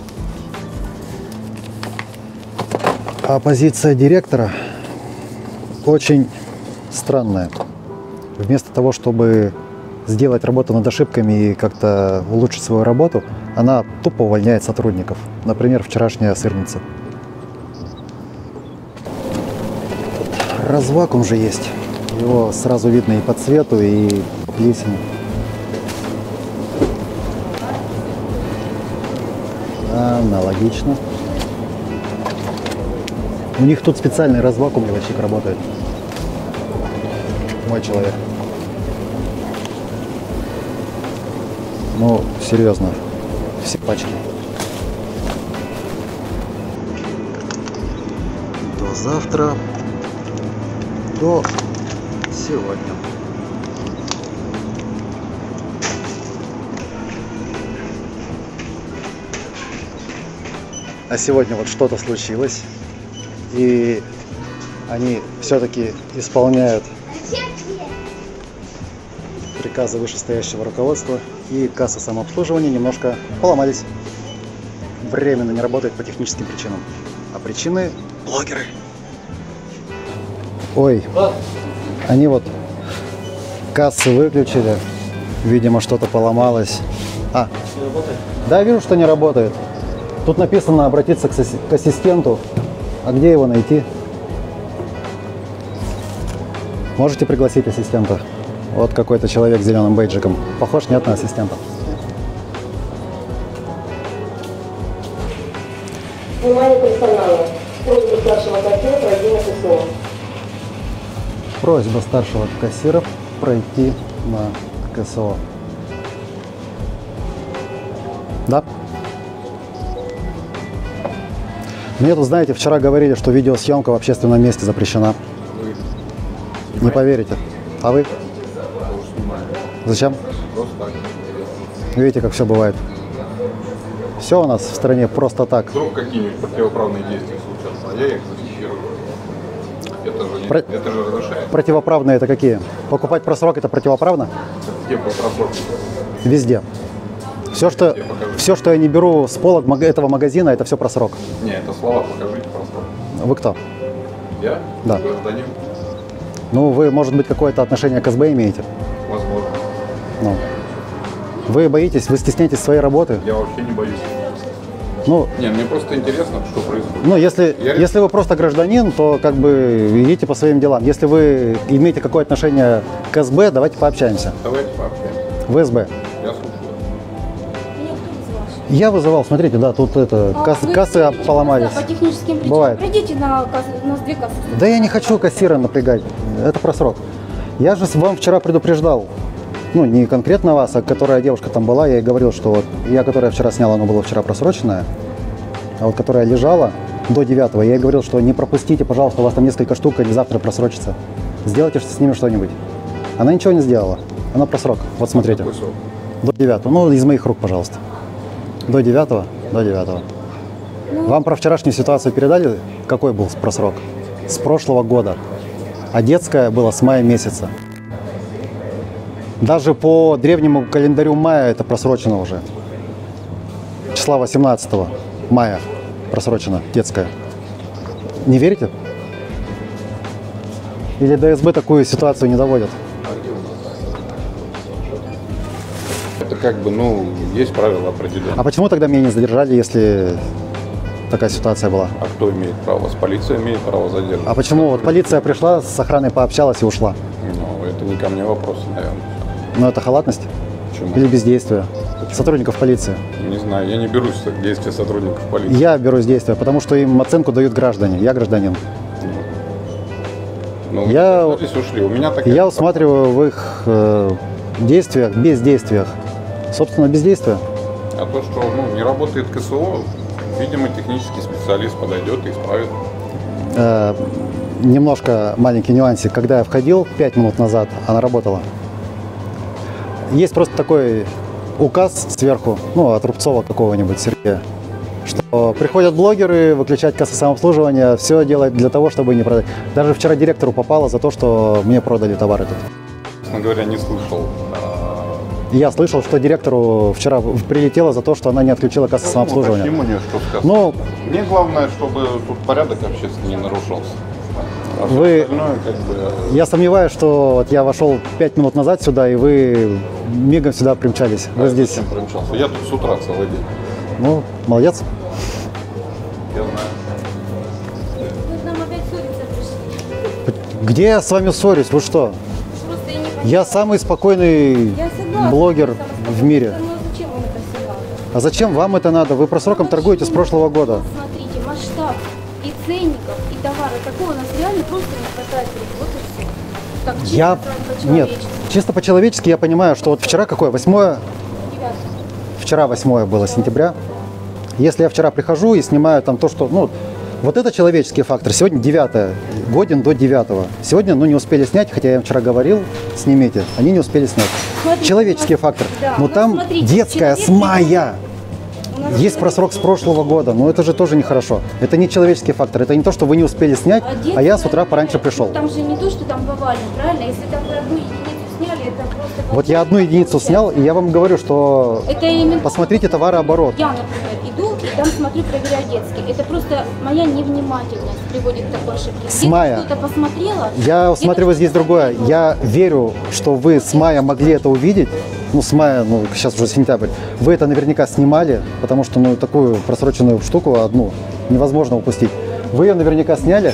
А позиция директора очень странная. Вместо того, чтобы сделать работу над ошибками и как-то улучшить свою работу, она тупо увольняет сотрудников. Например, вчерашняя сырница. Развакуум же есть. Его сразу видно и по цвету, и по плесени. Аналогично. У них тут специальный развакуумливальщик работает. Мой человек. Ну, серьезно. Все пачки. До завтра. До сегодня. А сегодня вот что-то случилось. И они все-таки исполняют приказы вышестоящего руководства, и кассы самообслуживания немножко поломались. Временно не работает по техническим причинам. А причины – блогеры. Ой, они вот кассы выключили, видимо, что-то поломалось. А, да, вижу, что не работает. Тут написано обратиться к, к ассистенту. А где его найти? Можете пригласить ассистента? Вот какой-то человек с зеленым бейджиком. Похож, нет, на ассистента? Внимание персонала. Просьба старшего кассира пройти на КСО. Просьба старшего кассира пройти на КСО. Да? Мне тут, знаете, вчера говорили, что видеосъемка в общественном месте запрещена. Не поверите. А вы? Зачем? Видите, как все бывает. Все у нас в стране просто так. Вдруг какие-нибудь противоправные действия случатся, а я их зафиксирую. Это же, не, Про... это же разрешает. Противоправные это какие? Покупать просрок это противоправно? Где по просрок? Везде. Все что, все, что я не беру с полок этого магазина, это все просрок. Не, это слова, покажите просрок. Вы кто? Я? Да. Гражданин. Ну, вы, может быть, какое-то отношение к СБ имеете? Возможно. Ну. Вы боитесь, вы стесняетесь своей работы? Я вообще не боюсь. Ну, не, мне просто интересно, что происходит. Ну, если, я... если вы просто гражданин, то как бы идите по своим делам. Если вы имеете какое отношение к СБ, давайте пообщаемся. Давайте пообщаемся. В СБ. Я слушаю. Меня кто вызвал? Я вызывал, смотрите, да, тут это, А, кассы, ну, кассы извините, поломались. просто По техническим причинам. Бывает. Пройдите на кассу, у нас две кассы. Да я не хочу кассира напрягать, это просрок. Я же вам вчера предупреждал, ну не конкретно вас, а которая девушка там была, я ей говорил, что вот я, которая вчера сняла, она была вчера просроченная, а вот которая лежала до девятого, я ей говорил, что не пропустите, пожалуйста, у вас там несколько штук, они завтра просрочатся. Сделайте с ними что-нибудь. Она ничего не сделала, она просрок, вот смотрите. До девятого, ну из моих рук, пожалуйста. До девятого, до девятого. Вам про вчерашнюю ситуацию передали, какой был просрок? С прошлого года. А детская была с мая месяца. Даже по древнему календарю мая это просрочено уже. Числа восемнадцатого мая просрочено детская. Не верите? Или ДСБ такую ситуацию не доводят? Это как бы, ну, есть правила определенные. А почему тогда меня не задержали, если такая ситуация была? А кто имеет право? С полицией имеет право задерживать. А почему вот полиция пришла, с охраной пообщалась и ушла? Ну, это не ко мне вопрос, наверное. Ну это халатность? Почему? Или бездействие сотрудников полиции? Не знаю, я не берусь за действия сотрудников полиции. Я берусь действия, потому что им оценку дают граждане. Я гражданин. Ну, вы я, здесь ушли. У меня такая... я усматриваю в их э, действиях, бездействиях. Собственно, бездействие. А то, что ну, не работает КСО, видимо, технический специалист подойдет и исправит. Э, немножко маленький нюансик. Когда я входил пять минут назад, она работала. Есть просто такой указ сверху, ну, от Рубцова какого-нибудь, Сергея, что приходят блогеры выключать кассы самообслуживания, все делать для того, чтобы не продать. Даже вчера директору попало за то, что мне продали товар этот. Честно говоря, не слышал. Я слышал, что директору вчера прилетело за то, что она не отключила кассы Ну, самообслуживания. почему не что сказать? Ну, мне главное, чтобы тут порядок общественный не нарушался. А все вы, остальное, как бы... я сомневаюсь, что вот я вошел пять минут назад сюда, и вы мигом сюда примчались. А Вы я здесь. зачем примчался? Я тут с утра целый день. Ну, молодец. Я знаю. Вы к нам опять ссориться пришли. Где я с вами ссорюсь? Вы что? Просто я не понимаю. Я самый спокойный Я согласна, блогер в мире. Но зачем вам это все надо? А зачем вам это надо? Вы просроком Ну, торгуете с почему? прошлого года. Смотрите, масштаб и ценников, и товара, такого у нас реально просто не хватает. Вот и все. Так, чисто Я... с вами Нет, по-человечески. чисто по-человечески я понимаю, что вот вчера какое? Восьмое? Девятое. Вчера восьмое было сентября. Если я вчера прихожу и снимаю там то, что... Ну, вот это человеческий фактор. Сегодня девятое. Годен до девятого. Сегодня, ну, не успели снять, хотя я им вчера говорил, снимите. Они не успели снять. Смотрите, Человеческий у нас- фактор. да, Но у нас, там смотрите, детская с человек мая. У нас Есть человек- просрок с прошлого года, но это же тоже нехорошо. Это не человеческий фактор. Это не то, что вы не успели снять, А а детская, я с утра пораньше ну, пришел. Там же не то, что там повально, правильно? Если там вы одну единицу сняли, это просто... Вот я одну единицу снял, и я вам говорю, что Это элементарно. посмотрите товарооборот. Я, например, иду и там смотрю, проверяю детский. Это просто моя невнимательность приводит к такой ошибке. С Где-то мая. кто-то посмотрела. Я где-то усматриваю здесь что-то другое. посмотрела. Я верю, что вы с мая могли это увидеть. Ну, с мая, ну, сейчас уже сентябрь. Вы это наверняка снимали, потому что, ну, такую просроченную штуку одну невозможно упустить. Вы ее наверняка сняли,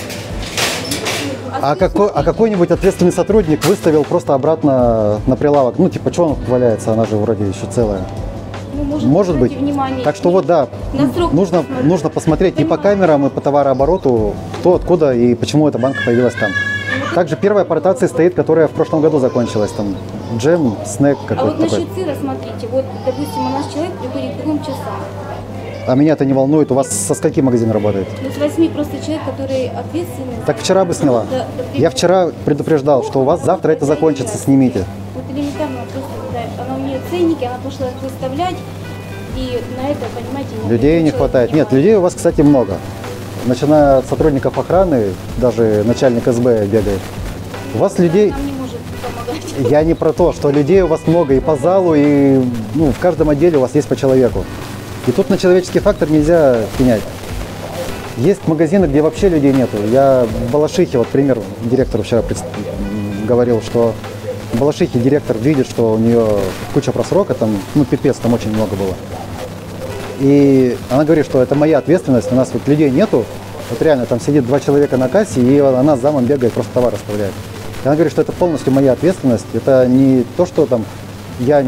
а, какой, а какой-нибудь ответственный сотрудник выставил просто обратно на прилавок. Ну, типа, что он тут валяется, она же вроде еще целая. Ну, может, Может быть. обратите внимание. Так что вот, да, На срок нужно, посмотреть. нужно посмотреть и по Понимаю. камерам, и по товарообороту, кто, откуда и почему эта банка появилась там. Также первая по ротации стоит, которая в прошлом году закончилась. Там джем, снэк А какой-то вот такой. насчет сыра, смотрите, вот, допустим, у нас человек приходит к двум часам. А меня это не волнует. У вас со скольки магазин работает? Ну, с восьми просто человек, который ответственный. Так вчера бы сняла. Да, да, Я вчера предупреждал, что у вас завтра это закончится, снимите. Вот элементарно просто, да, она у нее ценники, она пошла их выставлять, и на это, понимаете, не Людей не человек хватает. Нет, понимает. людей у вас, кстати, много. Начиная от сотрудников охраны, даже начальник СБ бегает. У вас людей... Нам не может помогать. Я не про то, что людей у вас много и по залу, и ну, в каждом отделе у вас есть по человеку. И тут на человеческий фактор нельзя пенять. Есть магазины, где вообще людей нету. Я в Балашихе, вот пример, директору вчера пред... говорил, что в Балашихе директор видит, что у нее куча просрока, там, ну пипец, там очень много было. И она говорит, что это моя ответственность, у нас вот людей нету. Вот реально, там сидит два человека на кассе, и она с замом бегает, просто товар оставляет. И она говорит, что это полностью моя ответственность. Это не то, что там я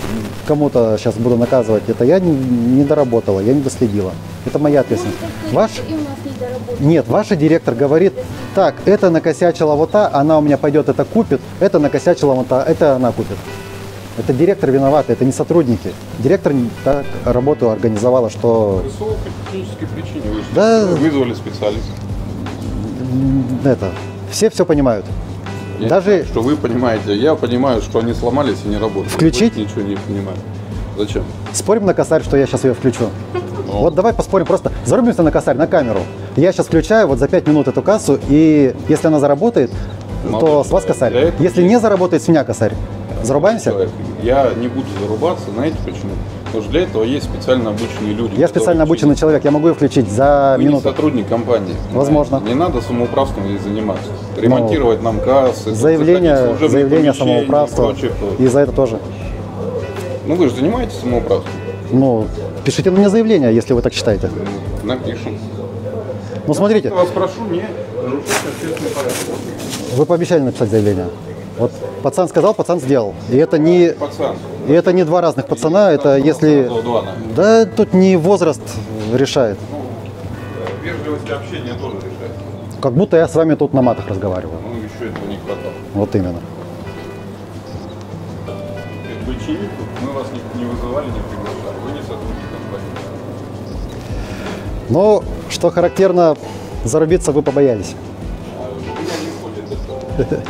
кому-то сейчас буду наказывать, это я не, не доработала, я не доследила. Это моя ответственность. Ваш... И у нас не доработали. Нет, ваш директор говорит, так, это накосячила вот та, она у меня пойдет, это купит, это накосячила вот та, это она купит. Это директор виноват, это не сотрудники. Директор так работу организовала, что... КСО по технической причине вы Да. вызвали специалиста. Это, все все понимают. Я Даже... не знаю, что вы понимаете, я понимаю, что они сломались и не работают. Включить? Вы ничего не понимаете. Зачем? Спорим на косарь, что я сейчас ее включу? Ну. Вот давай поспорим, просто зарубимся на косарь, на камеру. Я сейчас включаю вот за пять минут эту кассу, и если она заработает, Молодец. то с вас косарь. Для этого Если есть- не заработает, с меня косарь. Зарубаемся? Человек. Я не буду зарубаться, знаете почему? Потому что для этого есть специально обученные люди. Я специально обученный человек, я могу ее включить за Вы минуту. не сотрудник компании. Возможно. Не надо самоуправством здесь заниматься. Ремонтировать нам кассы. Заявление, заходить в служебные заявление помещения и самоуправства. прочее, прочее. И за это тоже. Ну вы же занимаетесь самоуправством? Ну, пишите на мне заявление, если вы так считаете. Напишем. Ну, смотрите, Я вас прошу не нарушать общественный порядок. вы пообещали написать заявление. Вот пацан сказал, пацан сделал. И это не, Пацан. и это не два разных пацана, это если... Два, наверное. Да, тут не возраст решает. Вежливость и общение тоже решает. Как будто я с вами тут на матах разговариваю. Ну еще этого не хватало. Вот именно. Вы чините, мы вас не, не вызывали, не приглашали. Вы не сотрудник компании. Но, что характерно, зарубиться вы побоялись. А у меня не ходит это.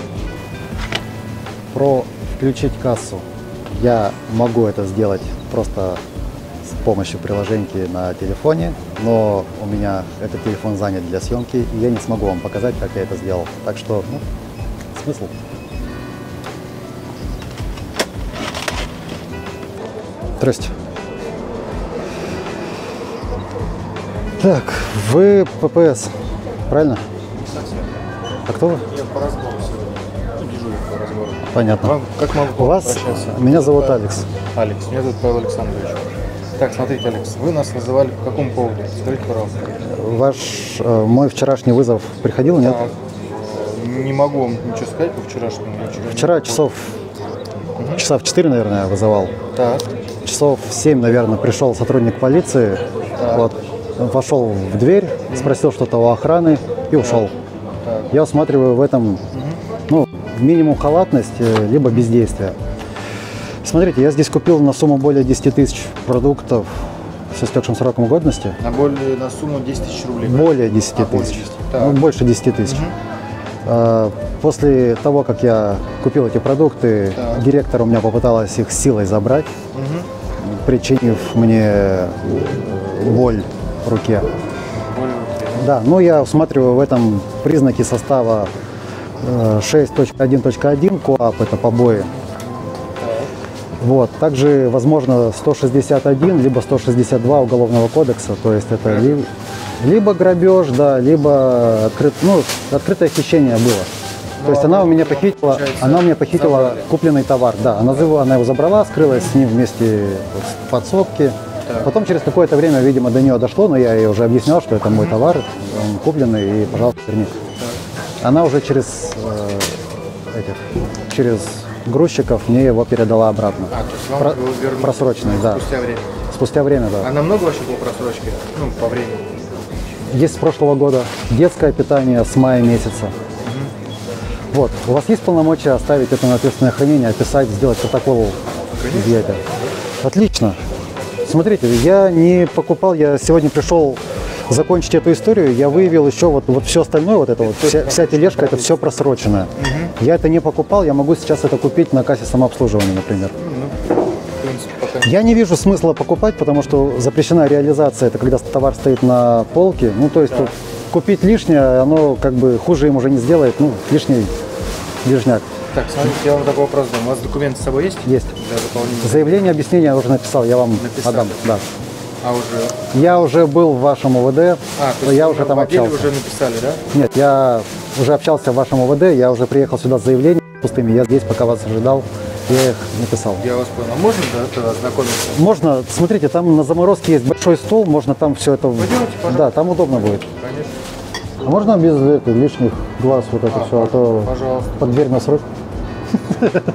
Про включить кассу я могу это сделать просто с помощью приложеньки на телефоне, но у меня этот телефон занят для съемки, и я не смогу вам показать, как я это сделал. Так что, ну, смысл? Здрасте. Так, вы ППС, правильно? А кто вы? Я по разбору сегодня. Дежурю по разбору. Понятно. Вам, как могу У вас? обращаться? Меня зовут Алекс. Алекс. Меня зовут Павел Александрович. Так, смотрите, Алекс, вы нас вызывали по какому поводу? Скажите, пожалуйста. Ваш, э, мой вчерашний вызов приходил, нет? Так, не могу вам ничего сказать по вчерашнему. Я вчера, Вчера часов, Угу. часа в четыре, наверное, вызывал. Так. Часов в семь, наверное, пришел сотрудник полиции. Так. Вот, вошел в дверь, спросил что-то у охраны и ушел. Так. Я усматриваю в этом, ну, минимум халатность, э, либо бездействие. Смотрите, я здесь купил на сумму более десяти тысяч продуктов с истекшим сроком годности. На более на сумму десять тысяч рублей. Более десяти А, более тысяч. десяти. Так. Ну, больше десяти тысяч. Мгм. А, После того, как я купил эти продукты, Так. директор у меня попыталась их силой забрать, Угу. причинив мне боль в руке. Более руки. Да, но я усматриваю в этом признаки состава э, шесть точка один точка один КоАП, это побои. Вот. Также, возможно, сто шестьдесят один, либо сто шестьдесят два Уголовного кодекса, то есть это ли- либо грабеж, да, либо открыт, ну, открытое хищение было. То есть она у меня похитила, она у меня похитила купленный товар, да, она его, она его забрала, скрылась с ним вместе в подсобке. Потом через какое-то время, видимо, до нее дошло, но я ей уже объяснял, что это мой товар, он купленный, и, пожалуйста, верни. Она уже через э, этих, через грузчиков мне его передала обратно. А, то есть вам Про- его вернули просроченный, да. спустя время. Спустя время, да. А намного вообще было просрочки? Ну, по времени. Есть с прошлого года детское питание с мая месяца. Вот, у вас есть полномочия оставить это на ответственное хранение, описать, сделать протокол изъятия? Отлично. Смотрите, я не покупал, я сегодня пришел закончить эту историю, я выявил еще вот, вот все остальное, вот это вот, вся, вся тележка, это все просроченное. Я это не покупал, я могу сейчас это купить на кассе самообслуживания, например. Ну, в принципе, пока Я не вижу смысла покупать, потому что запрещена реализация, это когда товар стоит на полке, ну то есть тут купить лишнее, оно как бы хуже им уже не сделает, ну лишний лишняк. Так, смотрите, я вам такой вопрос дам. У вас документы с собой есть? Есть. Для заполнения? Заявление, объяснение я уже написал, я вам Написали. отдам. Да. А уже? Я уже был в вашем ОВД, А, то есть я вы уже в там отделе общался. уже написали, да? Нет, я уже общался в вашем ОВД, я уже приехал сюда с заявлением пустыми, я здесь пока вас ожидал, я их написал. Я вас понял. А можно, да, тогда ознакомиться? Можно, смотрите, там на заморозке есть большой стол, можно там все это... Пойдемте, пожалуйста. Да, там удобно будет. Конечно. А можно без этих лишних глаз вот это А, все, а то пожалуйста. под дверь на срок?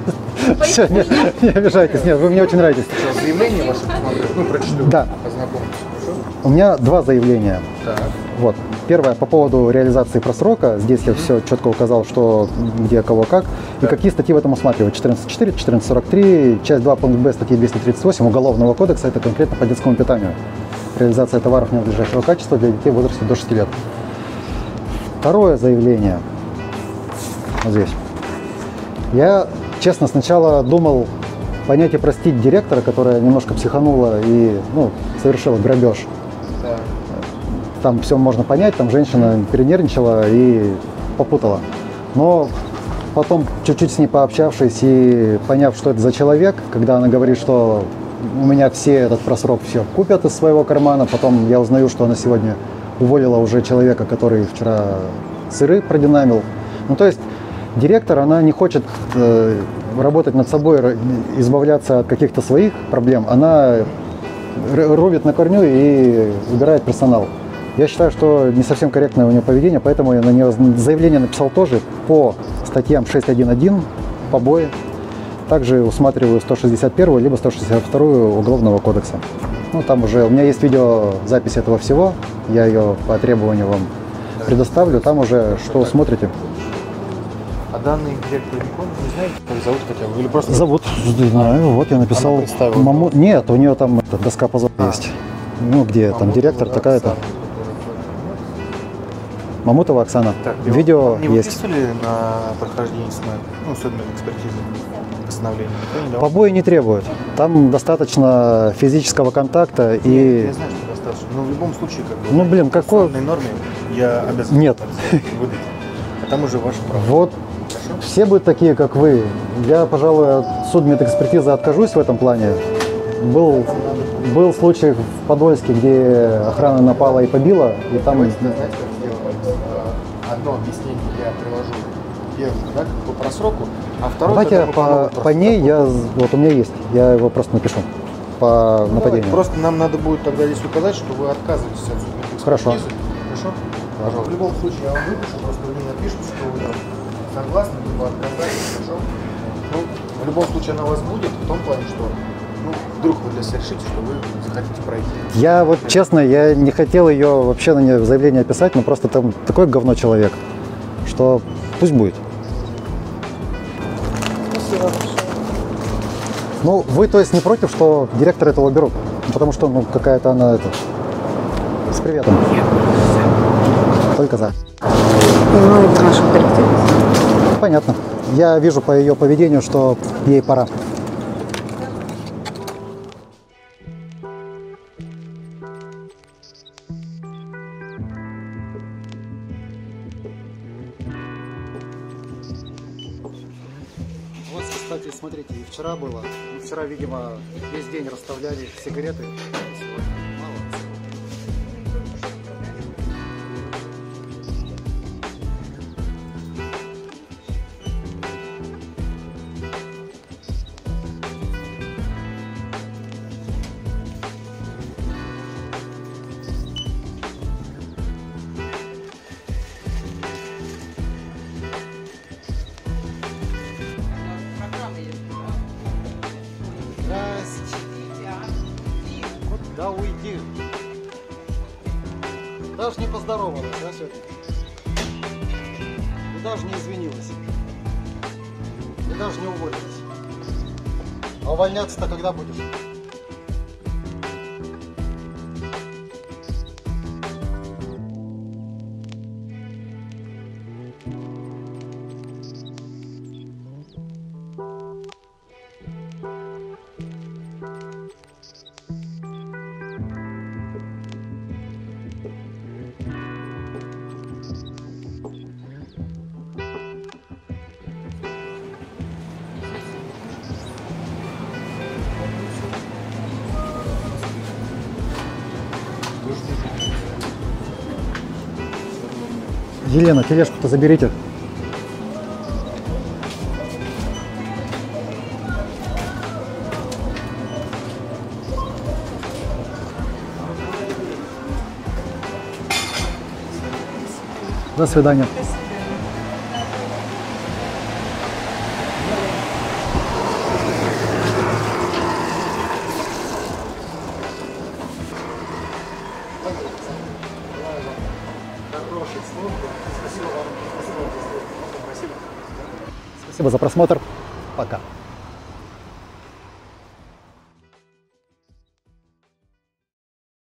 Все, не, не обижайтесь, нет, вы мне очень нравитесь. Сейчас заявление ваше посмотрю, ну, прочту, Да. познакомьтесь, хорошо? У меня два заявления. Так. Вот. Первое по поводу реализации просрока. Здесь я все четко указал, что, где, кого, как. И какие статьи в этом усматривать. четырнадцать четыре, четырнадцать сорок три, часть два, пункт Б статьи двести тридцать восемь Уголовного кодекса. Это конкретно по детскому питанию. Реализация товаров ненадлежащего качества для детей в возрасте до шести лет. Второе заявление. Вот здесь. Я, честно, сначала думал понять и простить директора, которая немножко психанула и ну, совершила грабеж. Так. Там все можно понять, там женщина перенервничала и попутала. Но потом, чуть-чуть с ней пообщавшись и поняв, что это за человек, когда она говорит, что у меня все этот просрок все купят из своего кармана, потом я узнаю, что она сегодня уволила уже человека, который вчера сыры продинамил. Ну, то есть директор, она не хочет э, работать над собой, избавляться от каких-то своих проблем, она рубит на корню и убирает персонал. Я считаю, что не совсем корректное у нее поведение, поэтому я на нее заявление написал тоже по статьям шесть один один, побои. Также усматриваю сто шестьдесят первую либо сто шестьдесят вторую Уголовного кодекса. Ну, там уже у меня есть видеозапись этого всего, я ее по требованию вам предоставлю, там уже что смотрите. А данный директор Викон, не знаете, как зовут хотя бы? Или просто... Зовут, не знаю, вот я написал. Маму... Нет, у нее там это, доска позора а. есть. Ну, где там директор такая-то. Мамутова Оксана. Так, видео не есть. Выписывали на прохождение СМЭ, ну, судебной экспертизы, постановление? Не побои не требуют. Там достаточно физического контакта. Нет, и... Я знаю, что достаточно. Но в любом случае, как бы, ну, блин, какой... в норме я обязан Нет. выдать. А там уже ваше право. Вот. Хорошо? Все будут такие, как вы. Я, пожалуй, от судмедэкспертизы откажусь в этом плане. Был, был случай в Подольске, где охрана напала и побила, и там... Давайте, знаете, как сделаем? Одно объяснение я приложу первое, да, по просроку, а второе... Давайте по, по ней, я, вот у меня есть, я его просто напишу по ну, нападению. Давайте. Просто нам надо будет тогда здесь указать, что вы отказываетесь от судмедэкспертизы. Хорошо. Хорошо? Пожалуйста. В любом случае я вам выпишу, просто вы мне напишите, что вы там согласны, либо отказались, хорошо? Ну, в любом случае она у вас будет, в том плане, что ну, вдруг вы для себя решите, что вы захотите пройти. Я вот честно, я не хотел ее вообще на нее заявление писать, но просто там такой говно человек, что пусть будет. Спасибо большое. Ну, вы, то есть, не против, что директор этого берут? Потому что, ну, какая-то она, это, с приветом. Только за. Ну, это в нашем коллективе. Понятно. Я вижу по ее поведению, что ей пора. Вот, кстати, смотрите, и вчера было. Вчера, видимо, весь день расставляли сигареты. Сегодня мало. Да уйди. Даже не поздоровалась, да, сегодня? И даже не извинилась. И даже не уволилась. А увольняться-то когда будешь? Елена, тележку-то заберите. До свидания. Спасибо за просмотр. Пока.